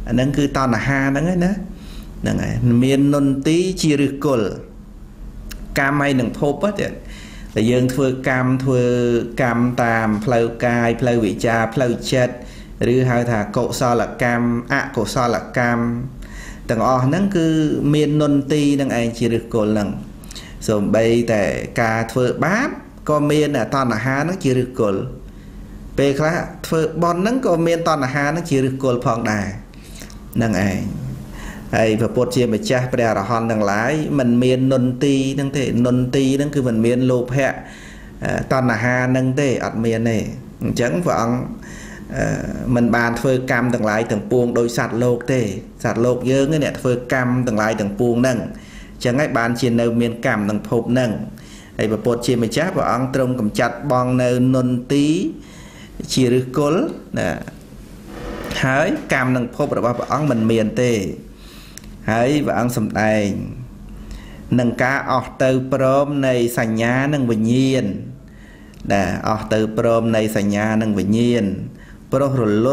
nâng cứ tao là ha nâng ấy nè nâng ấy miền nôn tí chia rư cồn cam hay nâng phốp á là dương thưa cam tam phơi cài phơi vị cha phơi chết rư hai thà cậu so là cam cậu so là cam tầng nâng cứ miền nôn tí nâng ấy chia rư cồn lần rồi bây tại ca thưa bát có miền là tao là ha nó chia rư cồn về khá thưa bon nâng có miền tao là ha nó chia rư cồn phong đài nâng ấy hay và bột chia bạch cha bè là hòn đằng lái mình miền nôn ti nâng thế nôn ti nâng cứ mình miền lốp hẹ toàn là ha nâng thế ở miền này chẳng vọng mình bàn phơi cam đằng lái từng buông đôi sạt lột thế sạt lột dơ cái này phơi cam đằng lái từng buông nâng chẳng ai bàn chia nơi miền cam đằng phộp nâng hay và bột chia bạch cha và ông trong cầm chặt bong nơi nôn tí chia rư cồn nè hỡi cam đằng phộp rồi bà ông mình miền tê hãy và ăn sầm đầy nâng cá ọt từ prom này sành nhá nâng bình nhiên để ọt từ prom này sành nhá nâng bình nhiên pro rồi lút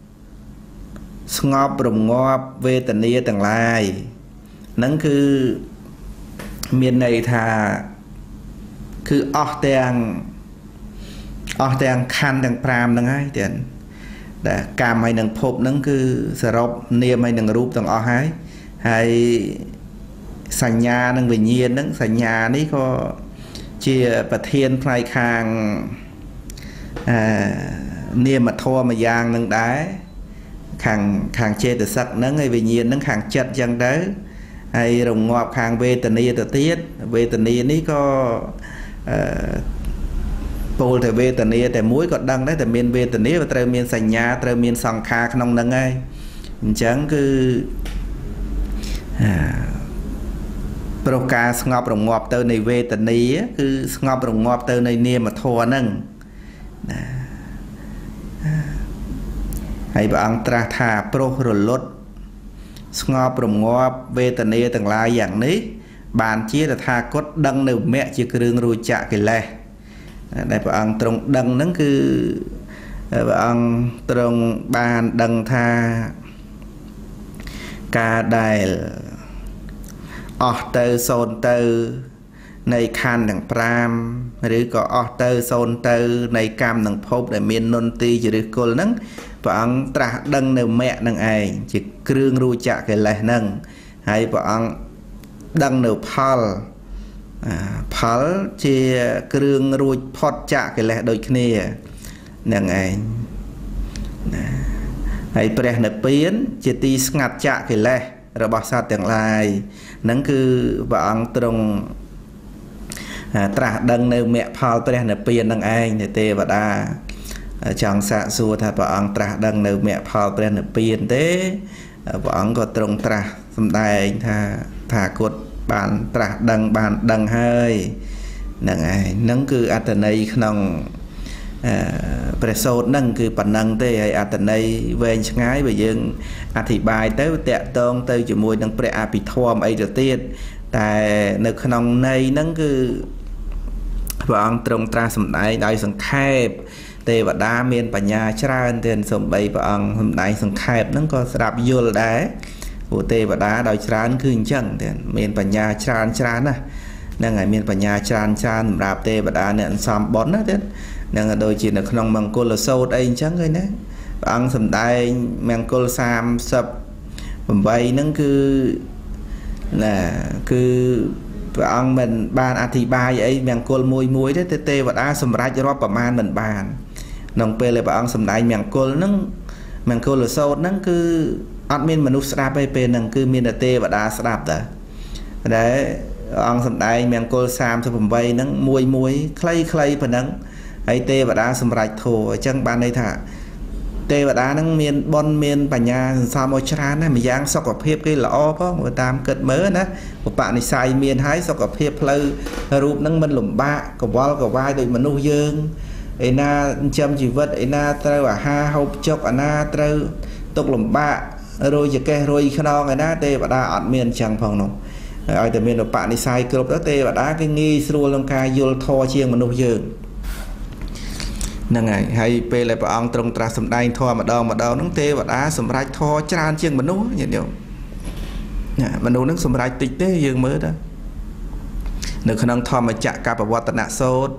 ngọp rồng ngọp về tận nia tầng lai nâng cứ miền này thà cứ ọt tàng khăn tàng pram nâng ai tiền để cam hay nâng phộp nâng cứ sờ rộp niêm hay nâng rúp tầng ọt hay hay sành nhà nâng bình nhiên nâng sành nhà ní có chia bật thiên play khang niêm mà thua mà giang nâng đá khang chê từ sắc nâng hay bình nhiên nâng khang chất chân đấy hay rồng ngọp khang về tần nia tự tiết về tần nia ní có bồ thể về tần nia thể muối còn đăng đấy thể miền về tần nia và trời miền sành nhà trời miền sòng kha không nâng ai chẳng cứ pro ca ngọp rồng ngọp tới này về tận ní cứ ngọp rồng ngọp tới này niêm mà thua nâng hay bạn tra thà pro rồi lót ngọp rồng ngọp về tận ní tầng lai dạng ní bàn chia là tha cốt đăng nêu mẹ chia kêu rồi chạ cái lệ đây bạn trong đăng nâng cứ bạn trong bàn đăng tha ca đài từ sôn từ này khăn đằng pram rồi có từ sôn từ này cam đằng phốp để miền nôn ti chỉ được cô nâng bạn trả đăng nêu mẹ nâng ai chỉ kêu ru chạ cái lệ nâng hay bạn đăng nêu phal chỉ kêu ru phật chạ cái lệ đôi kia nâng ai hay bè nợ biến chỉ ti ngặt chạ cái lệ rồi bỏ sát tiếng lại nâng cứ bạn trong trả đăng nêu mẹ phao bè nợ biến nâng anh để tê và đa chẳng xạ xua thà bạn trả đăng nêu mẹ phao bè nợ biến thế bạn có trong trả xâm đài thà cột bạn trả đăng hơi nâng anh nâng cứ át này khôngประโยชน์นั่งคือปัญญังเตยอัตนัยเวงง่ายไปยังอธิบายเตยแตะตรงเตยจมูกนั่งประอาภิธรรมไอเดียตีแต่ในขนมในนั่งคือพระองค์ตรงตราสมัยได้สังเขปเตวดาเมียนปัญญาชราเตียนสมบัยพระองค์สมัยสังเขปนั่งก็สลับยุลได้ผู้เตวดาโดยชราคือจังเตียนเมียนปัญญาชรานะนั่งไงเมียนปัญญาชราราบเตวดาเนี่ยสามบอนนะเตียนนั่งโดยจีนขนมมังกรโซดเองจังเลยนะอังสมได้มังกรสามสับผมไปนั่นคืออังมันบานอธิบายไอ้มังกรมวยได้เตวัดอาสมรัยรอบประมาณเหมือนบานน้องเปเลยอังสมได้มังกรนั่งมังกรโซดนั่นคืออัดมินมนุษย์สราไปเป็นนั่งคือมินเตวัดอาสราบแต่ได้อังสมได้มังกรสามสับผมไปนั่งมวยใครพนังไอเตวดาสมรัยโถจังบานในถาเตวดานั่งเมียนบอลเมียนปัญญาสามอชรานะมียางสกปรกกี่ละอ้อเพราะว่าตามเกิดเมื่อนะอุปนิสัยเมียนหายสกปรกเลยรูปนั่งมันหลุมบ้ากบวอลกบวายโดยมนุษย์ยืงไอหน้าจำชีวิตไอหน้าเตว่าห้าหกจกไอหน้าเตตกหลุมบ้าโรยจะแก่โรยขนองไอหน้าเตวดาอัดเมียนจังพองนงไอแต่เมียนอุปนิสัยกรบแล้วเตวดาก็งี้สรัวลงกายโยลทอเชียงมนุษย์ยืงហ្នឹងហើយហើយពេលដែលព្រះអង្គទ្រង់ត្រាស់សម្ដែងធម៌ម្ដងហ្នឹងទេវតាសម្រេចធម៌ច្រើនជាងមនុស្សញាតិញោមមនុស្សហ្នឹងសម្រេចតិចទេយើងមើលទៅនៅក្នុងធម្មចក្រកបវត្តនសូត្រ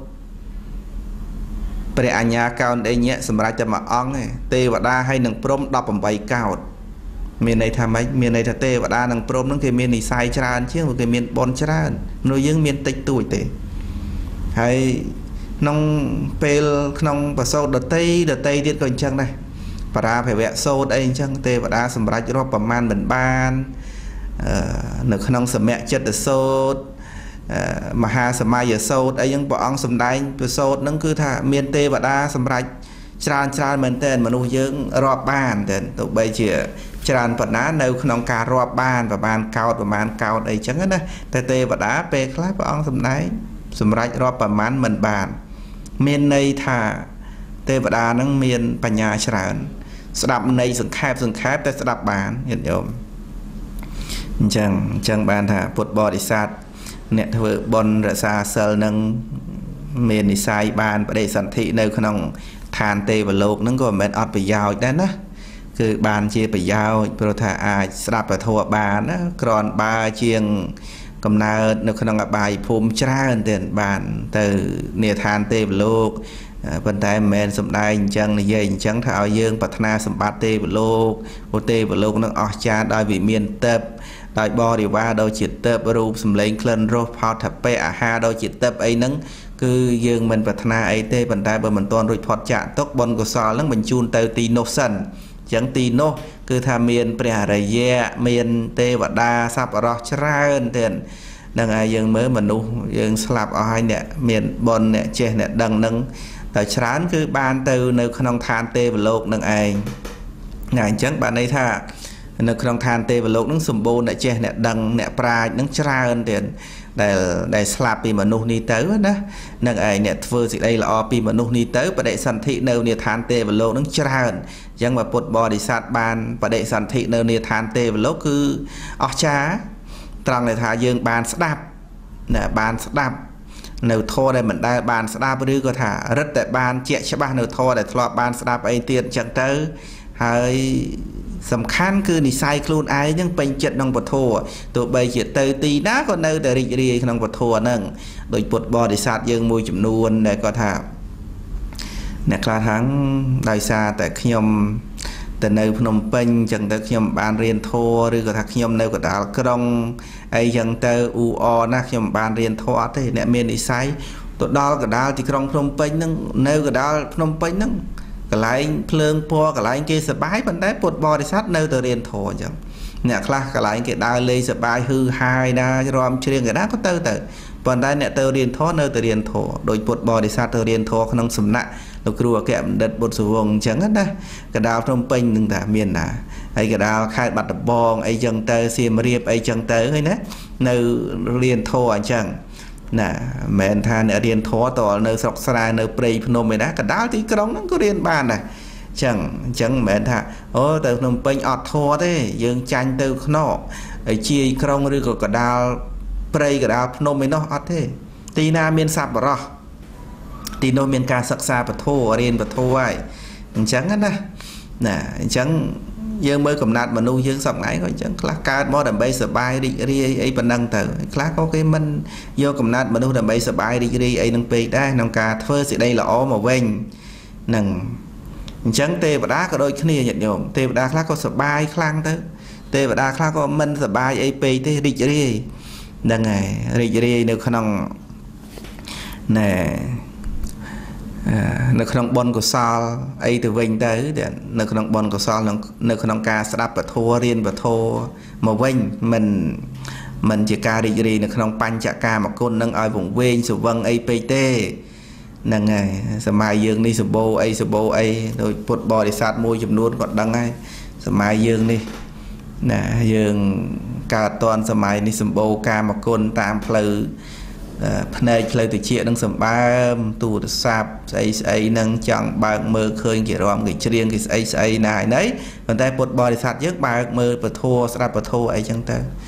ព្រះអញ្ញាកោណអេញៈសម្រេចតែមួយអង្គទេទេវតាហើយនឹងព្រំ18កោដមានន័យថាម៉េចមានន័យថាទេវតានឹងព្រំហ្នឹងគេមាននិស័យច្រើនជាងគេមានបុណ្យច្រើនមនុស្សយើងមានតិចតួចទេហើយក្នុងពេលក្នុងប្រសូតដតីទៀតក៏អញ្ចឹងដែរបរាភវៈសូត្រអីអញ្ចឹងទេវតាសម្រេចរាប់ប្រមាណមិនបាននៅក្នុងសមៈចិត្តសូត្រមហាសមយសូត្រអីហ្នឹងព្រះអង្គសម្ដែងប្រសូតហ្នឹងគឺថាមានទេវតាសម្រេចច្រើនមែនទែនមនុស្សយើងរាប់បានតែទោះបីជាច្រើនប៉ុណ្ណានៅក្នុងការរាប់បានប្រមាណកោដអីចឹងណាតែទេវតាពេលខ្លះព្រះអង្គសម្ដែងសម្រេចរាប់ប្រមាណមិនបានមានន័យថាទេវតាហ្នឹងមានបញ្ញាច្រើនស្ដាប់ន័យសង្ខេបតែស្ដាប់បានញាតិញោមអញ្ចឹងបានថាពុទ្ធបរិស័ទអ្នកធ្វើបុណ្យរក្សាសិលនឹងមាននិស័យបានបដិសន្ធិនៅក្នុងឋានទេវលោកហ្នឹងក៏មិនមែនអត់ប្រយោជន៍ដែរណាគឺបានជាប្រយោជន៍ព្រោះថាអាចស្ដាប់ពធបានណាក្រនបើជាងកំណើតនៅក្នុងអបាយភូមិច្រើនទៀតបានទៅនាឋានទេវលោកប៉ុន្តែមិនមែនសំដែងអញ្ចឹងនិយាយអញ្ចឹងថាឲ្យយើងប្រាថ្នាសម្បត្តិទេវលោកព្រោះទេវលោកនឹងអស្ចារ្យដោយវិមានទឹកដោយបរិវារដោយជាទឹករូបសម្លេងក្លិនរសផោថបៈអាហារដោយជាទឹកអីហ្នឹងគឺយើងមិនប្រាថ្នាអីទេប៉ុន្តែបើមិនទាន់រួចផុតចាកទុកបុណ្យកុសលហ្នឹងបញ្ជូនទៅទីនោះសិនអញ្ចឹងទីនោះគឺថាមានព្រះអរិយៈមានទេវតាសប្បុរសច្រើនទៀតនឹងហើយយើងមើលមនុស្សយើងស្លាប់អស់ហើយអ្នកមានបុណ្យអ្នកចេះអ្នកដឹងនឹងតែច្រើនគឺបានទៅនៅក្នុងឋានទេវលោកនឹងឯងណាអញ្ចឹងបានន័យថានៅក្នុងឋានទេវលោកនឹងសម្បូរអ្នកចេះអ្នកដឹងអ្នកប្រាជ្ញនឹងច្រើនទៀតដែលស្លាប់ពីមនុស្សនេះទៅណានឹងឯងអ្នកធ្វើសេចក្តីល្អពីមនុស្សនេះទៅបដិសន្ធិនៅនាឋានទេវលោកនឹងច្រើនអញ្ចឹងមកពុទ្ធបរិស័ទបានបដិសន្ធិនៅនាឋានទេវលោកគឺអស្ចារ្យត្រង់ដែលថាយើងបានស្ដាប់ណាបានស្ដាប់នៅធម៌ដែលមិនដែលបានស្ដាប់ឬក៏ថារឹតតែបានជាក់ច្បាស់នៅធម៌ដែលធ្លាប់បានស្ដាប់អីទៀតអញ្ចឹងទៅហើយសំខាន់គឺនិស័យខ្លួនឯងហ្នឹងពេញចិត្តក្នុងពធទោះបីជាទៅទីណាក៏នៅតែរីករាយក្នុងពធហ្នឹងដោយពុទ្ធបរិស័ទយើងមួយចំនួនដែលគាត់ថាអ្នកខ្លះថាដោយសារតែខ្ញុំទៅនៅភ្នំពេញអញ្ចឹងទៅខ្ញុំបានរៀនធម៌ឬក៏ថាខ្ញុំនៅកណ្ដាលក្រុងអីអញ្ចឹងទៅអ៊ូអណាខ្ញុំបានរៀនធម៌អត់ទេអ្នកមាននិស័យទៅដល់កណ្ដាលទីក្រុងភ្នំពេញហ្នឹងនៅកណ្ដាលភ្នំពេញហ្នឹងកន្លែងភ្លើងពណ៌កន្លែងគេសបាយប៉ុន្តែពុទ្ធបរិស័ទនៅតែរៀនធម៌អញ្ចឹងអ្នកខ្លះកន្លែងគេដើរលេងសបាយហឺហាយណារំច្រៀងកណ្ដាលក៏ទៅប៉ុន្តែអ្នកទៅរៀនធម៌នៅតែរៀនធម៌ដោយពុទ្ធបរិស័ទទៅរៀនធម៌ក្នុងសំណាក់លោកគ្រូអគ្គបណ្ឌិតបុត្រសវងអញ្ចឹងណាកណ្ដាលភ្នំពេញនឹងតែមានណាហើយកណ្ដាលខេត្តបាត់ដំបងអីចឹងទៅសៀមរាបអីចឹងទៅហើយណានៅរៀនធម៌អញ្ចឹងណាមិនមែនថាអ្នករៀនធម៌តនៅស្រុកស្រែនៅព្រៃភ្នំឯណាកណ្ដាលទីក្រុងហ្នឹងក៏រៀនបានដែរអញ្ចឹងមិនមែនថាអូទៅភ្នំពេញអត់ធម៌ទេយើងចាញ់ទៅខ្នក់ហើយជាយក្រុងឬក៏កណ្ដាលព្រៃកណ្ដាលភ្នំឯនោះអត់ទេទីណាមានសប្បុរសទីនោះមានការសិក្សាពធរៀនពធហើយអញ្ចឹងណាអញ្ចឹងយើងមើលកំណត់មនុស្សយើងសពថ្ងៃក៏អញ្ចឹងខ្លះកើតមកដើម្បីសប្បាយរីករាយអីប៉ុណ្ណឹងទៅខ្លះក៏គេមិនយកកំណត់មនុស្សដើម្បីសប្បាយរីករាយអីនឹងពេកដែរក្នុងការធ្វើសេចក្តីល្អមកវិញនឹងអញ្ចឹងទេវតាក៏ដូចគ្នាញាតិញោមទេវតាខ្លះក៏សប្បាយខ្លាំងទៅទេវតាខ្លះក៏មិនសប្បាយអីពេកទេរីករាយហ្នឹងហើយរីករាយនៅក្នុងណែនៅក្នុងបុណ្យកុសលអីទៅវិញទៅនៅក្នុងបុណ្យកុសលនៅក្នុងការស្ដាប់ពធរៀនពធមកវិញមិនជាការរីករាយនៅក្នុងបញ្ចកាមគុណនឹងឲ្យវង្វេងសវឹងអីពេកទេហ្នឹងហើយសម័យយើងនេះសម្បូរអីដោយពុទ្ធបរិស័ទមួយចំនួនគាត់ដឹងហើយសម័យយើងនេះណាយើងកើតតនសម័យនេះសម្បូរកាមគុណតាមផ្លូវភ្នែកផ្លូវតិចនឹងសម្បើមទូរស័ព្ទស្អីនឹងចង់បើកមើលឃើញគេរំគេច្រៀងគេស្អីណាឯណីប៉ុន្តែពុទ្ធបរិស័ទយើងបើកមើលពធស្ដាប់ពធអីចឹងទៅអ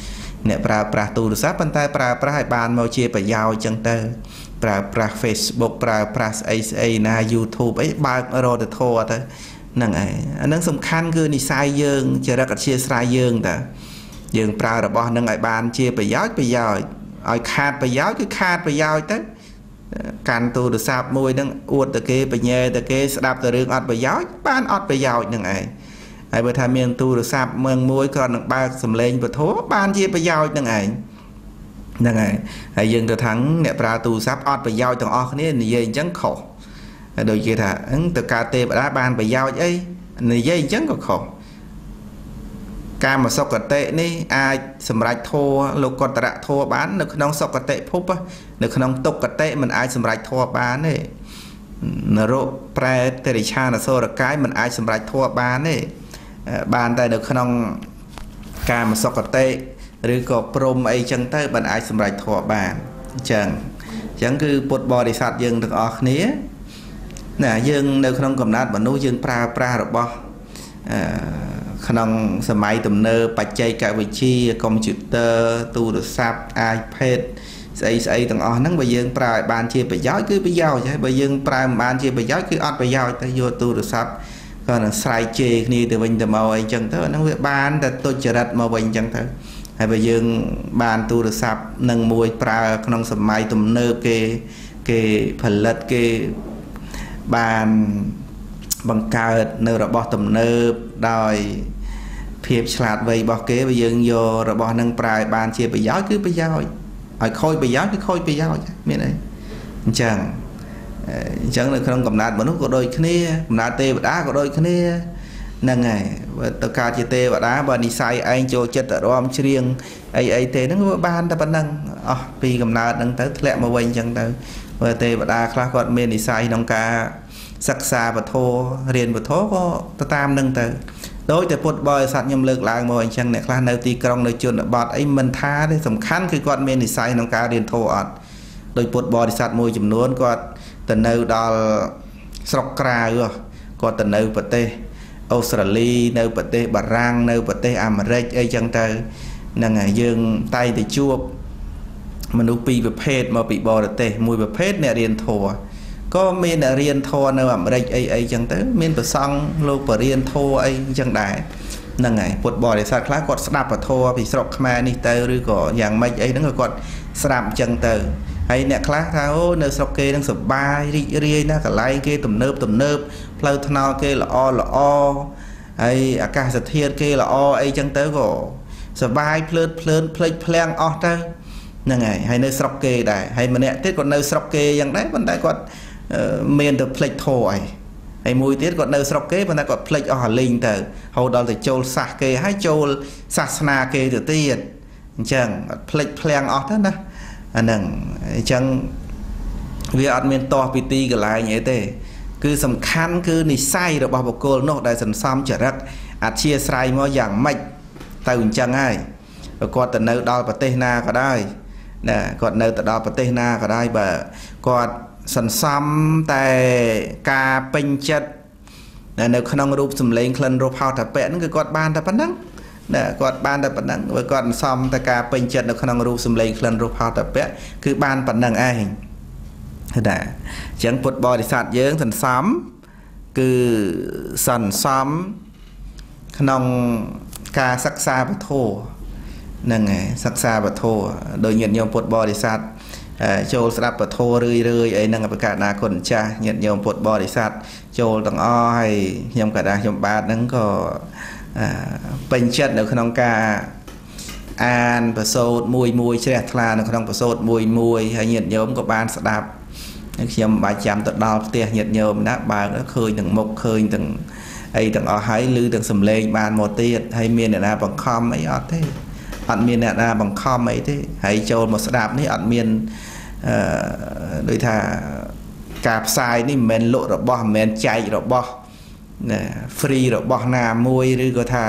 អ្នកប្រើប្រាស់ទូរស័ព្ទប៉ុន្តែប្រើប្រាស់ឲ្យបានមកជាប្រយោជន៍ចឹងទៅប្រើប្រាស់ Facebook ប្រើប្រាស់ស្អីណា YouTube អីបើករកទៅធរទៅហ្នឹងហើយអានឹងសំខាន់គឺនិស្ស័យយើងចរិតអធ្យាស្រ័យយើងតើយើងប្រើរបស់នឹងឲ្យបានជាប្រយោជន៍ឲ្យខាតប្រយោជន៍គឺខាតប្រយោជន៍ទៅកាន់ទូរស័ព្ទមួយហ្នឹងអួតទៅគេបញ្ញាទៅគេស្ដាប់តែរឿងអត់ប្រយោជន៍បានអត់ប្រយោជន៍ហ្នឹងឯងហើយបើថាមានទូរស័ព្ទមួយគ្រាន់នឹងបើកសំឡេងពធបានជាប្រយោជន៍ហ្នឹងឯងហ្នឹងហើយយើងទៅថាអ្នកប្រើទូរស័ព្ទអត់ប្រយោជន៍ទាំងអស់គ្នានិយាយអញ្ចឹងខុសដូចគេថាទៅការទេវតាបានប្រយោជន៍អីនិយាយអញ្ចឹងក៏ខុសកាមសុគតិនេះអាចសម្រេចធម៌លោកកតរៈធម៌បាននៅក្នុងសុគតិភពនៅក្នុងទុក្ខតិមិនអាចសម្រេចធម៌បានទេនរកប្រែតិរិឆានអសូរកាយមិនអាចសម្រេចធម៌បានទេបានតែនៅក្នុងកាមសុគតិឬក៏ព្រំអីចឹងទៅមិនអាចសម្រេចធម៌បានអញ្ចឹងគឺពុទ្ធបរិស័ទយើងទាំងអស់គ្នាណាយើងនៅក្នុងកំណត់មនុស្សយើងប្រើប្រាស់របស់ក្នុងសម័យទំនើបបច្ចេកវិទ្យាកុំព្យូទ័រទូរស័ព្ទ iPad ស្អីទាំងអស់ហ្នឹងបើយើងប្រើឲ្យបានជាប្រយោជន៍គឺប្រយោជន៍ហើយបើយើងប្រើមិនបានជាប្រយោជន៍គឺអត់ប្រយោជន៍ទៅយកទូរស័ព្ទក៏នឹងស្រែកជេរគ្នាទៅវិញទៅមកអីចឹងទៅអាហ្នឹងវាបានតែទុច្ចរិតមកវិញចឹងទៅហើយបើយើងបានទូរស័ព្ទនឹងមួយប្រើក្នុងសម័យទំនើបគេផលិតគេបានបង្កើតនៅរបស់ទំនើបដោយភាពឆ្លាតវៃរបស់គេបើយើងយករបស់នឹងប្រើឲ្យបានជាប្រយោជន៍គឺប្រយោជន៍ឲ្យខូចប្រយោជន៍គឺខូចប្រយោជន៍មានអីអញ្ចឹងនៅក្នុងកំណត់មនុស្សក៏ដូចគ្នាកំណត់ទេវតាក៏ដូចគ្នាហ្នឹងហើយបើទៅកើតជាទេវតាបើនិស្ស័យឯងចូលចិត្តរំច្រៀងអីទេហ្នឹងវាបានតែប៉ុណ្ណឹងអស់ពីកំណើតហ្នឹងទៅធ្លាក់មកវិញអញ្ចឹងទៅបើទេវតាខ្លះគាត់មាននិស្ស័យក្នុងការសិក្សាពធរៀនពធក៏ទៅតាមនឹងទៅដោយតែពុទ្ធបរិស័ទខ្ញុំលើកឡើងមកអញ្ចឹងអ្នកខ្លះនៅទីក្រុងនៅជនបទអីមិនថាទេសំខាន់គឺគាត់មាននិស្ស័យក្នុងការរៀនធម៌អត់ដោយពុទ្ធបរិស័ទមួយចំនួនគាត់ទៅនៅដល់ស្រុកក្រៅគាត់ទៅនៅប្រទេសអូស្ត្រាលីនៅប្រទេសបារាំងនៅប្រទេសអាមេរិកអីចឹងទៅហ្នឹងហើយយើងតែងតែជួបមនុស្សពីរប្រភេទមកពីបរទេសមួយប្រភេទអ្នករៀនធម៌ក៏មានអ្នករៀនធម៌នៅអាមេរិកអីចឹងទៅមានប្រសង់លោកបរៀនធម៌អីចឹងដែរហ្នឹងហើយពុទ្ធបរិស័ទខ្លះគាត់ស្ដាប់ពធពីស្រុកខ្មែរនេះទៅឬក៏យ៉ាងម៉េចអីហ្នឹងក៏គាត់ស្ដាប់ចឹងទៅហើយអ្នកខ្លះថាអូនៅស្រុកគេនឹងសប្បាយរីករាយណាកន្លែងគេទំនើបផ្លូវថ្នល់គេល្អហើយអាកាសធាតុគេល្អអីចឹងទៅក៏សប្បាយភ្លើតភ្លើនភ្លេចភ្លាំងអស់ទៅហ្នឹងហើយនៅស្រុកគេដែរហើយម្នាក់ទៀតគាត់នៅស្រុកគេយ៉ាងដែរប៉ុន្តែគាត់មានតែភ្លេចធោអីហើយមួយទៀតគាត់នៅស្រុកគេប៉ុន្តែគាត់ភ្លេចអស់អាលីងទៅហូរដល់ទៅចូលសាសគេហើយចូលសាសនាគេទៅទៀតអញ្ចឹងអត់ភ្លេចភ្លាំងអស់ទៅណាអាហ្នឹងអញ្ចឹងវាអត់មានតោះពីទីកន្លែងអីទេគឺសំខាន់គឺនិស្ស័យរបស់បុគ្គលនោះដែលសន្សំចរិតអធ្យាស្រ័យមកយ៉ាងម៉េចទៅអញ្ចឹងហើយគាត់ទៅនៅដល់ប្រទេសណាក៏ដោយណាគាត់នៅទៅដល់ប្រទេសណាក៏ដោយបើគាត់សន្សំតែការពេញចិត្តនៅក្នុងរូបសម្លេងក្លិនរសផោតពៈហ្នឹងគឺគាត់បានតែប៉ុណ្ណឹងណាគាត់បានតែប៉ុណ្ណឹងបើគាត់សន្សំតែការពេញចិត្តនៅក្នុងរូបសម្លេងក្លិនរសផោតពៈគឺបានប៉ុណ្ណឹងឯងណាអញ្ចឹងពុទ្ធបរិស័ទយើងសន្សំគឺសន្សំក្នុងការសិក្សាពធហ្នឹងហើយសិក្សាពធដោយញាតិញោមពុទ្ធបរិស័ទចូលស្ដាប់ពធរឿយអីហ្នឹងប្រកាសណាគុណចាស់ញាតិញោមពុទ្ធបរិស័ទចូលទាំងអស់ហើយខ្ញុំក៏ដែរខ្ញុំបាទហ្នឹងក៏ពេញចិត្តនៅក្នុងការអានប្រសូតមួយជ្រះថ្លានៅក្នុងប្រសូតមួយហើយញាតិញោមក៏បានស្ដាប់ខ្ញុំមិនបាច់ចាំទៅដល់ផ្ទះញាតិញោមណាបើកឃើញទាំងមុខឃើញទាំងអីទាំងអស់ហើយឮទាំងសំឡេងបានមកទៀតហើយមានអ្នកណាបង្ខំអីអត់ទេអត់មានអ្នកណាបង្ខំអីទេហើយចូលមកស្ដាប់នេះអត់មានដូចថាការផ្សាយនេះមិនមែនលក់របស់មិនមែនចែករបស់ណា free របស់ណាមួយឬក៏ថា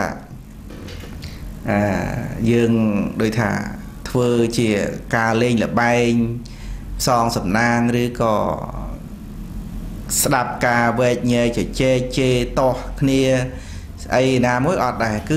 យើងដូចថាធ្វើជាការលេងល្បែងផ្សងសំណាងឬក៏ស្ដាប់ការវែកញែកជជែកជេរតោះគ្នាស្អីណាមួយអត់ដែរគឺ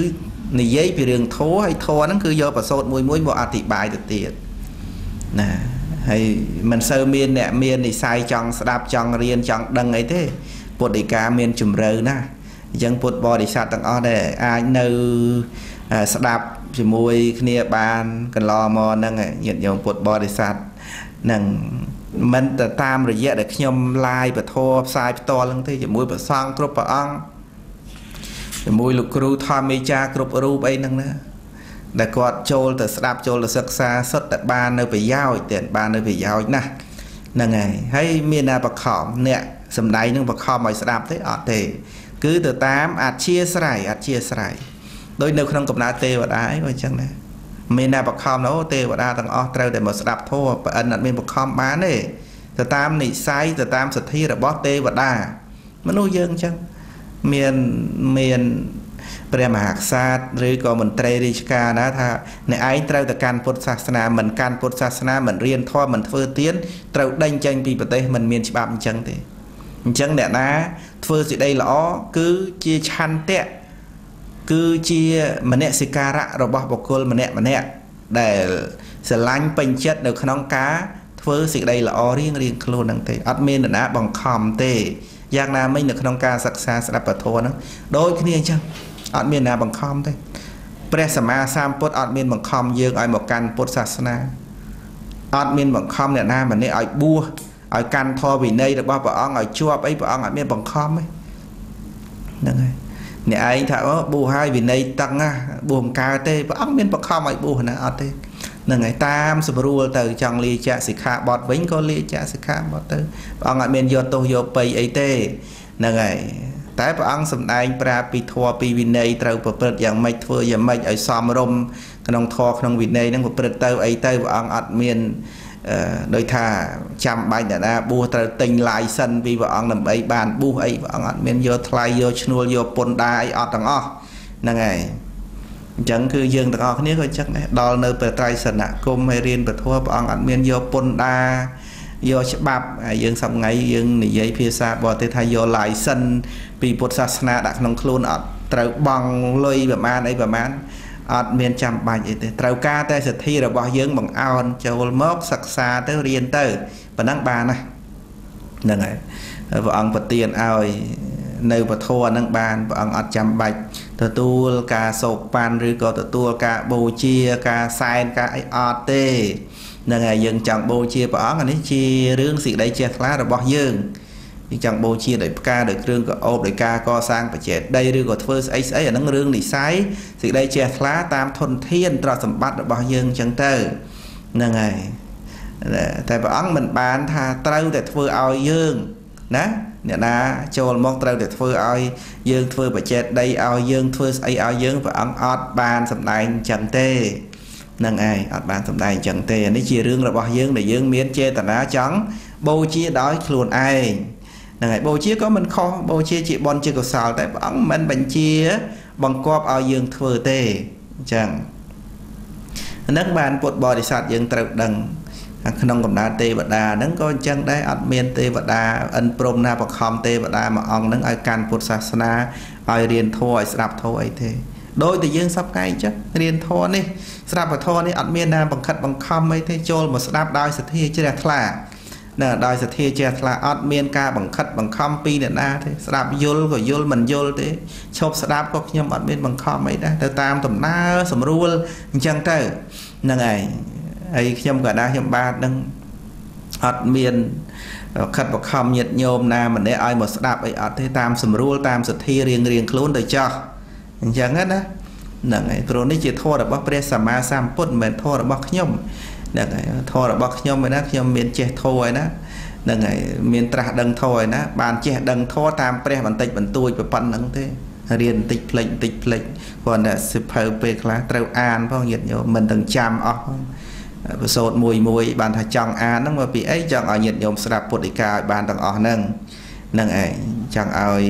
និយាយពីរឿងធម៌ហើយធម៌ហ្នឹងគឺយកប្រសូតមួយមកអធិប្បាយទៅទៀតណាហើយមិនសូវមានអ្នកមាននិស័យចង់ស្ដាប់ចង់រៀនចង់ដឹងអីទេពុទ្ធដីកាមានជំរឿណាអញ្ចឹងពុទ្ធបរិស័ទទាំងអស់ដែលអាចនៅស្ដាប់ជាមួយគ្នាបានកន្លងមកហ្នឹងញាតិញោមពុទ្ធបរិស័ទហ្នឹងមិនទៅតាមរយៈដែលខ្ញុំឡាយពធផ្សាយផ្ទាល់ហ្នឹងទេជាមួយព្រះសង្ឃគ្រប់ព្រះអង្គជាមួយលោកគ្រូធម្មមេចាគ្រប់រូបអីហ្នឹងណាដែលគាត់ចូលទៅស្ដាប់ចូលទៅសិក្សាសុទ្ធតែបាននៅប្រយោជន៍ទៀតបាននៅប្រយោជន៍ណាស់ហ្នឹងហើយមានណាបខំអ្នកសំដែងនឹងបខំឲ្យស្ដាប់ទេអត់ទេគឺទៅតាមអធិស្រ័យដោយនៅក្នុងកំណើតទេវតាអីក៏អញ្ចឹងដែរមានណាបខំនោះទេវតាទាំងអស់ត្រូវតែមកស្ដាប់ធម៌ប្រអិនអត់មានបខំបានទេទៅតាមនិស័យទៅតាមសទ្ធារបស់ទេវតាមនុស្សយើងអញ្ចឹងមានព្រះមហាក្សត្រឬក៏មន្ត្រីរាជការណាថាអ្នកឯងត្រូវតែកាន់ពុទ្ធសាសនាមិនកាន់ពុទ្ធសាសនាមិនរៀនធម៌មិនធ្វើទានត្រូវដេញចេញពីប្រទេសមិនមានច្បាប់អញ្ចឹងទេអញ្ចឹងអ្នកណាធ្វើសេចក្តីល្អគឺជាឆន្ទៈគឺជាមនសិការៈរបស់បុគ្គលម្នាក់ដែលស្រឡាញ់ពេញចិត្តនៅក្នុងការធ្វើសេចក្តីល្អរៀងខ្លួនហ្នឹងទេអត់មានអ្នកណាបង្ខំទេយ៉ាងណាមិញនៅក្នុងការសិក្សាស្ដាប់ពធហ្នឹងដូចគ្នាអញ្ចឹងអត់មានអ្នកបង្ខំទេព្រះសម្មាសម្ពុទ្ធអត់មានបង្ខំយើងឲ្យមកកាន់ពុទ្ធសាសនាអត់មានបង្ខំអ្នកណាម្នាក់ឲ្យបួសឲ្យកាន់ធម៌វិន័យរបស់ព្រះអង្គឲ្យជាប់អីព្រះអង្គអត់មានបង្ខំទេហ្នឹងហើយអ្នកឯងថាអូបួសហើយវិន័យតឹងណាបួសមិនកើតទេព្រះអង្គមានបង្ខំឲ្យបួសណាអត់ទេហ្នឹងហើយតាមស្រួលទៅចង់លាចាកសិក្ខាបទវិញក៏លាចាកសិក្ខាបទទៅព្រះអង្គអត់មានយកទោសយកពៃអីទេហ្នឹងហើយតែព្រះអង្គសម្ដែងប្រាប់ពីធម៌ពីវិន័យត្រូវប្រព្រឹត្តយ៉ាងម៉េចធ្វើយ៉ាងម៉េចឲ្យសមរម្យក្នុងធម៌ក្នុងវិន័យហ្នឹងប្រព្រឹត្តទៅអីទៅព្រះអង្គអត់មានដោយថាចាំបាច់អ្នកណាបួសត្រូវទិញ license ពីព្រះអង្គដើម្បីបានបួសអីព្រះអង្គអត់មានយកថ្លៃយកឈ្នួលយកពន្ធដារអីអត់ទាំងអស់ហ្នឹងហើយអញ្ចឹងគឺយើងទាំងអស់គ្នាក៏អញ្ចឹងដែរដល់នៅព្រះត្រៃសណគមឲ្យរៀនពធព្រះអង្គអត់មានយកពន្ធដារយកច្បាប់យើងសប្ងៃយើងនិយាយភាសាបរទេសថាយក license ពីពុទ្ធសាសនាដាក់ក្នុងខ្លួនអត់ត្រូវបង់លុយប្រមាណអីប្រមាណអត់មានចាំបាច់អីទេត្រូវការតែសទ្ធារបស់យើងបង្អោនចូលមកសិក្សាទៅរៀនទៅប៉ុណ្ណឹងបានណាហ្នឹងហើយព្រះអង្គប្រទានឲ្យនៅពធហ្នឹងបានព្រះអង្គអត់ចាំបាច់ទទួលការសោកប៉ាន់ឬក៏ទទួលការបូជាការសែនការអីអត់ទេហ្នឹងហើយយើងចង់បូជាព្រះអង្គអានេះជារឿងសេចក្តីជ្រះថ្លារបស់យើងចង់បូជាដោយផ្កាដោយគ្រឿងកោបដោយការកសាងបច្ចេកដីឬក៏ធ្វើស្អីអាហ្នឹងរឿងនិស័យសេចក្តីជ្រះថ្លាតាមធនធានទ្រព្យសម្បត្តិរបស់យើងអញ្ចឹងទៅហ្នឹងហើយតែព្រះអង្គមិនបានថាត្រូវតែធ្វើឲ្យយើងណាអ្នកណាចូលមកត្រូវតែធ្វើឲ្យយើងធ្វើបច្ចេកដីឲ្យយើងធ្វើស្អីឲ្យយើងព្រះអង្គអត់បានសម្ដែងអញ្ចឹងទេហ្នឹងឯងអត់បានសម្ដែងអញ្ចឹងទេនេះជារឿងរបស់យើងដែលយើងមានចេតនាចង់បូជាដោយខ្លួនឯងហ្នឹងហើយបូជាក៏មិនខុសបូជាជាបុណ្យជាកុសលតែព្រះអង្គមិនបញ្ជាបង្គាប់ឲ្យយើងធ្វើទេអញ្ចឹងហ្នឹងបានពុទ្ធបរិស័ទយើងត្រូវដឹងក្នុងកំណើតទេវតាហ្នឹងក៏អញ្ចឹងដែរអត់មានទេវតាអិនព្រមណាបខំទេវតាមួយអង្គហ្នឹងឲ្យកាន់ពុទ្ធសាសនាឲ្យរៀនធម៌ឲ្យស្ដាប់ធម៌អីទេដោយតែយើងសពថ្ងៃអញ្ចឹងរៀនធម៌នេះស្ដាប់ធម៌នេះអត់មានណាបង្ខិតបង្ខំអីទេចូលមកស្ដាប់ដោយសទ្ធាជ្រះថ្លាណាដោយសទ្ធាជ្រះថ្លាអត់មានការបង្ខិតបង្ខំពីអ្នកណាទេស្ដាប់យល់ក៏យល់មិនយល់ទេឈប់ស្ដាប់ក៏ខ្ញុំអត់មានបង្ខំអីដែរទៅតាមដំណើរស្រួលអញ្ចឹងទៅហ្នឹងឯងហើយខ្ញុំក៏ណាខ្ញុំបាទនឹងអត់មានខិតបង្ខំញាតិញោមណាម្នាក់ឲ្យមកស្ដាប់អីអត់ទេតាមស្រួលតាមសទ្ធារៀងខ្លួនទៅចោះអញ្ចឹងណាហ្នឹងហើយព្រោះនេះជាធម៌របស់ព្រះសម្មាសម្ពុទ្ធមិនមែនធម៌របស់ខ្ញុំហ្នឹងហើយធម៌របស់ខ្ញុំឯណាខ្ញុំមានចេះធម៌ឯណាហ្នឹងហើយមានត្រាស់ដឹងធម៌ឯណាបានចេះដឹងធម៌តាមព្រះបន្តិចបន្តួចប៉ុណ្្នឹងទេរៀនបន្តិចភ្លេចបន្តិចភ្លេចគ្រាន់តែសិភៅពេលខ្លះត្រូវអានផងញាតិញោមមិនទាំងចាំអស់ផងប្រសូតមួយបានថាចង់អានហ្នឹងមកពីអីចង់ឲ្យញាតិញោមស្ដាប់ពុទ្ធដីកាឲ្យបានទាំងអស់ហ្នឹងឯងចង់ឲ្យ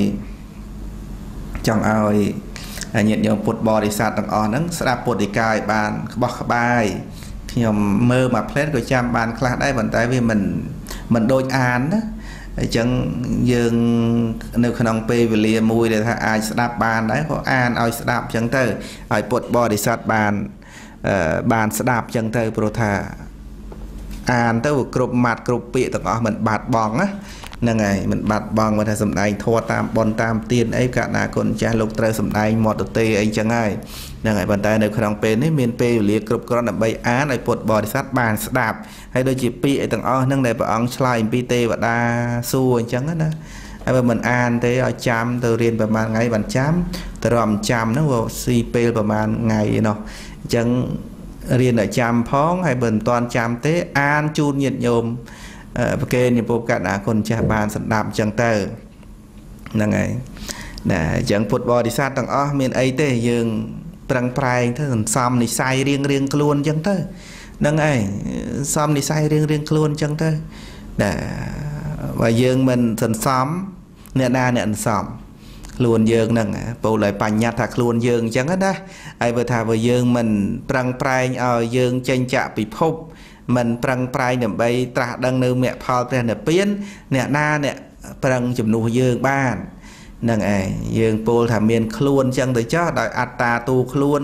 ញាតិញោមពុទ្ធបរិស័ទទាំងអស់ហ្នឹងស្ដាប់ពុទ្ធដីកាឲ្យបានក្បោះក្បាយខ្ញុំមើលមួយផ្លែតក៏ចាំបានខ្លះដែរប៉ុន្តែវាមិនដូចអានណា chẳng dương nếu khả năng pe về lia mùi để tha ai đáp bàn đấy có an ai đáp chẳng tới ai bột bò để sát bàn bàn đáp chẳng tới pro tha an tới cột mặt cột bị tao có mình bạt bong á nè ngày mình bạt bong mà thay sầm đai thua tam bon tam tiền ấy cả là con cha lục trời sầm đai mọt tê ấy chẳng ai nè ngày bàn tay nếu khả năng pe đấy miền pe lia cột con là bay án ai bột bò để sát bàn đáp hay đôi chỉ pi ấy tao có nâng này bà ông slide pi tê và đa xu chẳng á ai mình an thế ở chăm từ riêngประมาณ ngày bàn chăm từ ròm chăm nó vào cp ประมาณ ngày nó chẳng riêng ở chăm phóng hay bần toàn chăm thế an chun nhiệt nhôm kê như bộ cả đã còn cha bàn sẵn đạp chẳng tờ là ngày để chẳng phút bò đi sát tầng miền ấy thế dương trăng prai thế còn xăm thì sai riêng luôn chẳng tờ nâng ấy xăm thì sai riêng luôn chẳng tờ để và dương mình thần xóm nè na nè xóm luôn dương nâng bộ lại bành nhạt thật luôn dương chẳng hết đó ai vừa thà vừa dương mình trăng prai ở dương tranh chạ bị phúc mình trăng prai nằm bay trả đăng nơi mẹ phao trên nè biến nè na nè trăng chùm nụ dương ban nâng ấy dương bộ thà miền luôn chẳng tới chó đòi atta tu luôn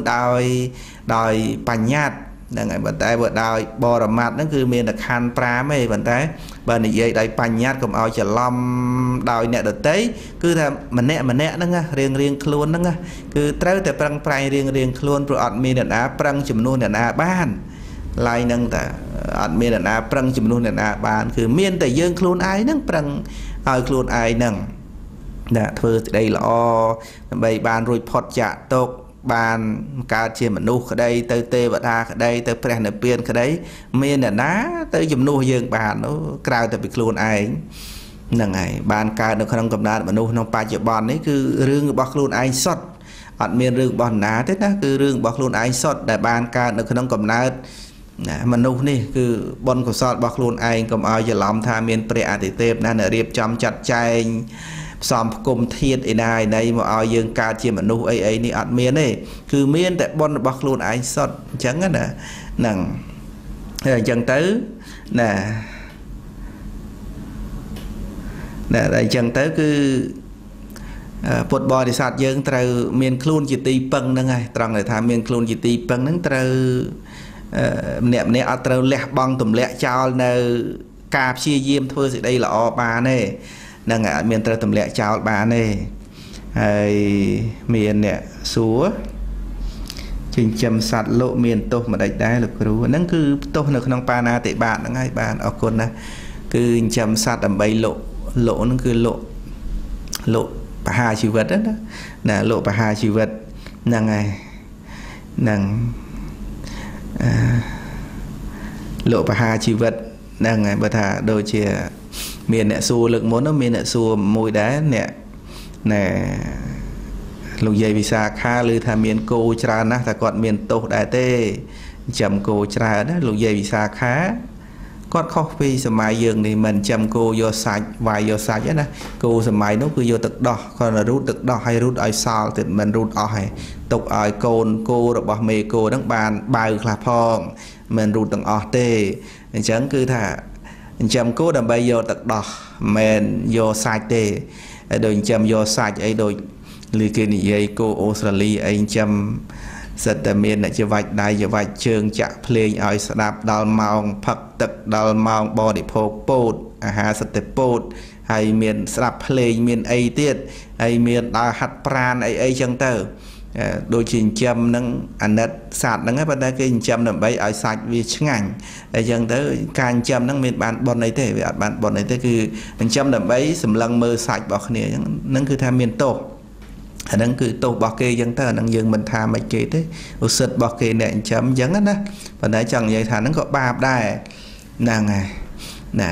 đòi bành nhạt nâng ấy vận tải vừa đòi bò rầm mặt nó cứ miền là khan pra mấy vận tải bên này dây đòi bành nhạt cũng ao chả lom đòi nè được tế cứ là mình nè nó nghe riêng luôn nó nghe cứ tới từ trăng prai riêng luôn rồi ở miền là trăng chùm nụ là ban lại nâng ta ở miền là trăng chùm nụ là ban cứ miền tại dương luôn ai nâng trăng ai luôn ai nâng nè thưa đây là bày ban rồi phật chạ tốt bàn cá chia mà nu ở đây tới tê vật a ở đây tới pren ở biên ở đấy miền là ná tới chùm nu dương bàn nó cào từ việc luôn ai nâng này bàn cá được không cầm đá mà nu nó pa chợ bòn đấy cứ rương bọc luôn ai sót ở miền rương bòn ná thế đó cứ rương bọc luôn ai sót để bàn cá được không cầm đá mà nu nè cứ bon của sót bọc luôn ai cầm ao giờ lòng tha miền pre thì tép nên ở điệp chăm chặt chay xóm cùng thiên ấy này đây mà ao dương ca chia mà nu ấy ní ăn miên này cứ miên tại bon bọc luôn ai sót chẳng á nè nằng chẳng tới nè đây chẳng tới cứ phút bò thì sạt dương từ miền khuôn chỉ tì băng nè ngay trong này tham miền khuôn chỉ tì băng nè từ nè ở từ lẹ băng tụm lẹ chào nè cà chia diêm thôi thì đây là o ba nè nè ngay miền từ tụm lẹ chào ba nè hay miền nè súa trình châm sạt lộ miền tô mà đánh đá lực rú nâng cứ tô được không pa na tệ bạn nó ngay bạn ở con nè cứ châm sạt đầm bay lộ nó cứ lộ bà hà chịu vật đó nè lộ bà hà chịu vật nè ngày nằng lộ bà hà chịu vật nè ngày bà thà đôi chia miền nè xua lực muốn nó miền nè xua môi đá nè lục dây vì sao kha lư tham miền cô tra nè ta còn miền tô đại tê chầm cô tra đó lục dây vì sao khá có coffee sầm mai dương thì mình chăm cô vô sạch vài vô sạch á nè cô sầm mai nó cứ vô tực đỏ còn là rút tực đỏ hay rút ai sao thì mình rút ai tục ai cô rồi bỏ mê cô đắng bàn bài là phong mình rút tầng ở tê chẳng cứ thà chăm cô đầm bay vô tực đỏ mình vô sạch tê đôi chăm vô sạch ấy đôi lì kia này dây cô Australia anh chăm rất là miền này cho vạch đây cho vạch trường chạ play ở đạp đào màu phật tật đào màu body pose ha rất là pose hay miền đạp play miền ấy tiết hay miền đào hạt pran ấy chân tờ đôi trình châm nâng anh đất sạt nâng hết đây cái châm nằm bay ở sạch vì ngành chân tới càng châm nâng miền bạn bọn này thế về bạn bọn này thế cứ mình châm nằm bay sầm lăng mơ sạch bọc này nâng cứ tham miền tổ nâng cứ tổ bọc kê dân ta nâng dương mình tham mạch kê thế ô sật bọc kê nè chấm dẫn á và nãy chẳng vậy thà nó có ba đài nàng này nè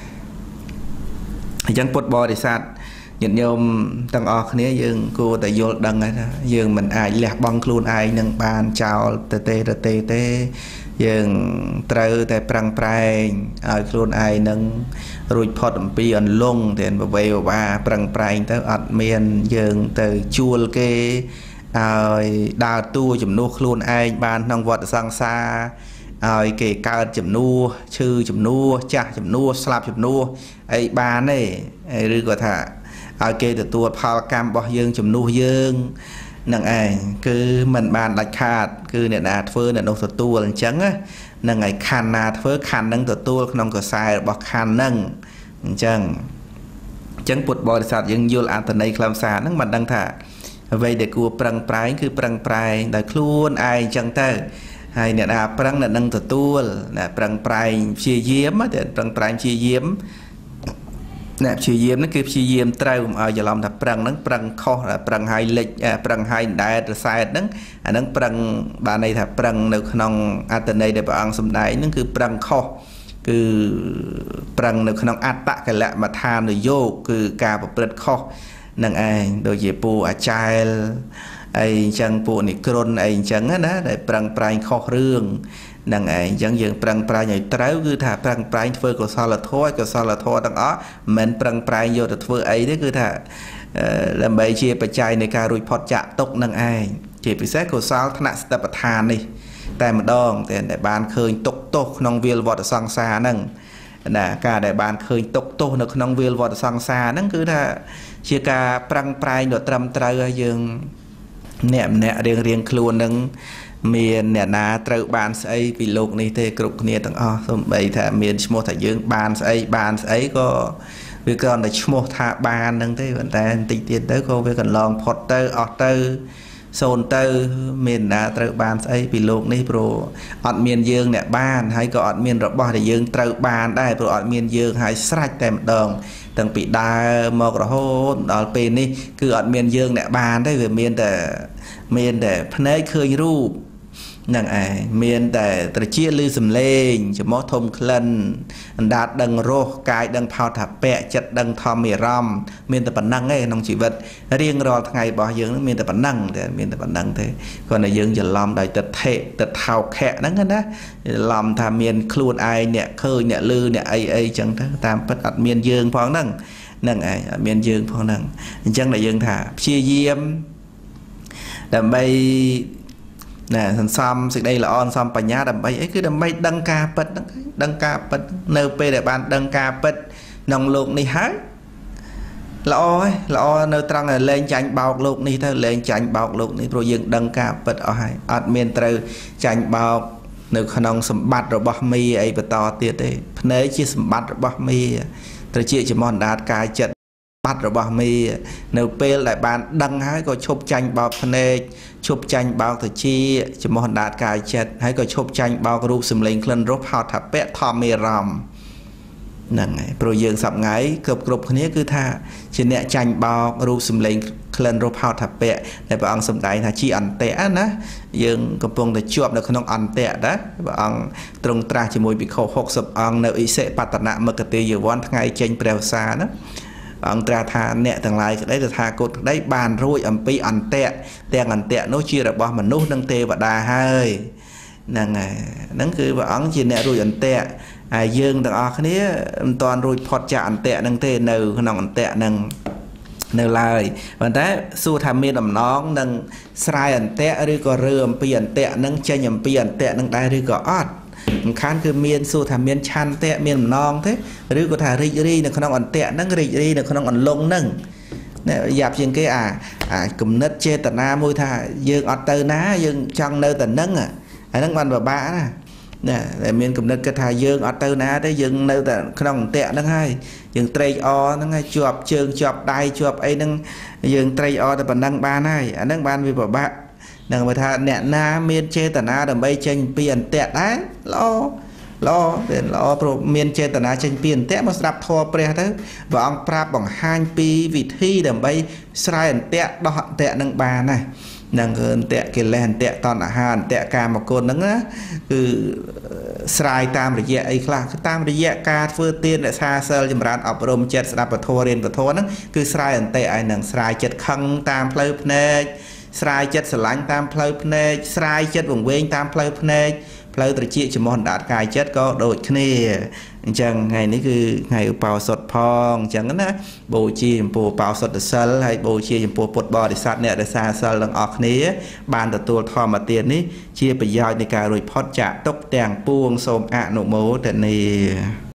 dân bột bò thì sạt nhận nhôm tăng ọc này dương cô tại vô đằng ấy dương mình ai lẹt băng luôn ai nâng bàn chào tê dương trâu tại prang prai ai luôn ai nâng rồi phật pi ăn lông thì anh về và prang prai tới ăn miên dương từ chua kê đào tu chấm nu luôn ai bàn nông vật sang xa ai kể cao chấm nu chư chấm nu cha chấm nu slap chấm nu ấy bàn này rồi có thà ai kê từ tua phao cam bỏ dương chùm nu dương nâng ai cứ mình bàn đặt khát cứ nè nạt phơi nè nông từ tua lần trắng á nâng ngày khăn nạt phơi khăn nâng từ tua nông có sai bỏ khăn nâng chẳng chẳng bột bò sạt dương vô là từ này làm sao nâng mình đang thả vậy để cua prang prai cứ prang prai đại luôn ai chẳng ta hay nè đà prang nè nâng từ tua nè prang prai chia diếm á để prang prai chia diếm nè chia diếm nó kêu chia diếm trâu ở giờ làm thà prang nâng prang kho là prang hai lịch prang hai đại từ sai nâng nâng prang bà này thà prangនៅក្នុងអត្តន័យដែលព្រះអង្គសម្ដែងហ្នឹងគឺprang khoគឺប្រឹងនៅក្នុងអត្តកលៈមដ្ឋានយោគឺការប្រព្រឹត្តខុសនឹងឯងដូចជាពូអាចារ្យអីអញ្ចឹងពួកនិក្រុនអីអញ្ចឹងណាដែលប្រឹងប្រែងខុសរឿងនឹងឯងអញ្ចឹងយើងប្រឹងប្រែងឲ្យត្រូវគឺថាប្រឹងប្រែងធ្វើកុសលធម៌ទាំងអស់មិនប្រឹងប្រែងយកទៅធ្វើអីទេគឺថាដើម្បីជាបច្ច័យនៃការរួចផុតចាកទុក្ខនឹងឯងជាពិសេសកុសលថ្នាក់សតិប្បដ្ឋាននេះតែម្ដងតែបានឃើញទុកទោសក្នុងវាលវត្តសង្សារហ្នឹងណាការដែលបានឃើញទុកទោសនៅក្នុងវាលវត្តសង្សារហ្នឹងគឺថាជាការប្រឹងប្រែងដ៏ត្រឹមត្រូវឲ្យយើងអ្នកម្នាក់រៀងខ្លួននឹងមានអ្នកណាត្រូវបានស្អីពីលោកនេះទេគ្រប់គ្នាទាំងអស់សូម្បីថាមានឈ្មោះថាយើងបានស្អីក៏វាគ្រាន់តែឈ្មោះថាបានហ្នឹងទេប៉ុន្តែបន្តិចទៀតទៅក៏វាកន្លងផុតទៅអស់ទៅសូនទៅមានណាត្រូវបានស្អីពីលោកនេះព្រោះអត់មានយើងអ្នកបានហើយក៏អត់មានរបស់ដែលយើងត្រូវបានដែរព្រោះអត់មានយើងហើយស្រេចតែម្ដងតាំងពីដើមមករហូតដល់ពេលនេះគឺអត់មានយើងអ្នកបានទេវាមានតែភ្នែកឃើញរូបនឹងឯងមានតែត្រចៀកឮសំឡេងច្រមុះធំក្លិនអណ្ដាតដឹងរសកាយដឹងផោតថាពៈចិត្តដឹងធម្មអារម្មណ៍មានតែប៉ុណ្ណឹងឯងក្នុងជីវិតរៀងរាល់ថ្ងៃរបស់យើងនឹងមានតែប៉ុណ្ណឹងទេមានតែប៉ុណ្ណឹងទេគ្រាន់តែយើងច្រឡំដោយទឹកថេទឹកថោខៈហ្នឹងណាច្រឡំថាមានខ្លួនឯងអ្នកឃើញអ្នកឮអ្នកអីចឹងទៅតាមពិតអត់មានយើងផងហ្នឹងឯងអត់មានយើងផងហ្នឹងអញ្ចឹងតែយើងថាព្យាយាមដើម្បីណែសន្សំសេចក្តីល្អសន្សំបញ្ញាដើម្បីអីគឺដើម្បីដឹងការពិតដឹងការពិតនៅពេលដែលបានដឹងការពិតក្នុងโลกនេះហើយល្អហើយល្អនៅត្រង់តែលែងចាញ់បោកโลกនេះទៅលែងចាញ់បោកโลกនេះព្រោះយើងដឹងការពិតអស់ហើយអត់មានត្រូវចាញ់បោកនៅក្នុងសម្បត្តិរបស់មីអីបន្តទៀតទេភ្នែកជាសម្បត្តិរបស់មីត្រចៀកជាមន្តដាតកាយចិត្តបាត់របស់មីនៅពេលដែលបានដឹងហើយក៏ឈប់ចាញ់បោកភ្នែកឈប់ចាញ់បោកត្រចៀកចំហអណ្ដាតកាយចិត្តហើយក៏ឈប់ចាញ់បោករូបសម្លេងក្លិនរសផោតថាពៈធម្មអារម្មណ៍ហ្នឹងហើយព្រោះយើងសពថ្ងៃគ្រប់គ្នាគឺថាជាអ្នកចាញ់បោករូបសម្លេងក្លិនរសផោតថាពៈដែលព្រះអង្គសម្ដែងថាជាអន្តៈណាយើងកំពុងតែជាប់នៅក្នុងអន្តៈណាព្រះអង្គទ្រង់ត្រាស់ជាមួយភិក្ខុ60អង្គនៅអិសិបតនមគតិយវ័នថ្ងៃចេញព្រះវស្សាណាអង្គត្រាស់ថាអ្នកទាំងឡាយក្តីតថាគតក្តីបានរួចអំពីអន្តៈទាំងអន្តៈនោះជារបស់មនុស្សនិងទេវតាហើយហ្នឹងហើយហ្នឹងគឺព្រះអង្គជាអ្នករួចអន្តៈហើយយើងទាំងអស់គ្នាមិនតាន់រួចផុតចាកអន្តៈហ្នឹងទេនៅក្នុងអន្តៈហ្នឹងនៅឡើយប៉ុន្តែសួរថាមានដំណងនឹងស្រ័យអន្តៈឬក៏រើអំពីអន្តៈហ្នឹងចេញអំពីអន្តៈហ្នឹងដែរឬក៏អត់សំខាន់គឺមានសួរថាមានឆន្ទៈមានដំណងទេឬក៏ថារីករាយនៅក្នុងអន្តៈហ្នឹងរីករាយនៅក្នុងអន្លង់ហ្នឹងយ៉ាប់ជាងគេអាគំនិតចេតនាមួយថាយើងអត់ទៅណាយើងចង់នៅតែហ្នឹងអាហ្នឹងបានពិបាកណាតែមានគំនិតគិតថាយើងអត់ទៅណាទេយើងនៅតែក្នុងអន្តៈហ្នឹងហើយយើងត្រេកអរហ្នឹងហើយជាប់ជើងជាប់ដៃជាប់អីហ្នឹងយើងត្រេកអរតែប៉ុណ្ណឹងបានហើយអាហ្នឹងបានវាពិបាកនឹងបើថាអ្នកណាមានចេតនាដើម្បីចេញពីអន្តៈដែរល្អព្រោះមានចេតនាចេញពីអន្តៈមកស្ដាប់ធម៌ព្រះទៅព្រះអង្គប្រាប់បង្ហាញពីវិធីដើម្បីស្រ័យអន្តៈដោះអន្តៈនឹងបានណានឹងគឺអន្តៈកិលេសអន្តៈតណ្ហាអន្តៈកាមគុណហ្នឹងណាគឺស្រ័យតាមរយៈអីខ្លះគឺតាមរយៈការធ្វើទានរក្សាសិលចម្រើនអប់រំចិត្តស្ដាប់ពធរៀនពធហ្នឹងគឺស្រ័យអន្តៈឯហ្នឹងស្រ័យចិត្តខឹងតាមផ្លូវភ្នែកស្រ័យចិត្តស្រឡាញ់តាមផ្លូវភ្នែកស្រ័យចិត្តវង្វេងតាមផ្លូវភ្នែកផ្លូវត្រចៀកចំហអណ្ដាតកាយចិត្តក៏ដូចគ្នាអញ្ចឹងថ្ងៃនេះគឺថ្ងៃឧបោសថផងអញ្ចឹងណាបូជាចំពោះឧបោសថសិលហើយបូជាចំពោះពុទ្ធបរិស័ទអ្នករក្សាសិលទាំងអស់គ្នាបានទទួលធម្មទាននេះជាប្រយោជន៍នៃការរួចផុតចាកទុក្ខទាំងពួងសូមអនុមោទនា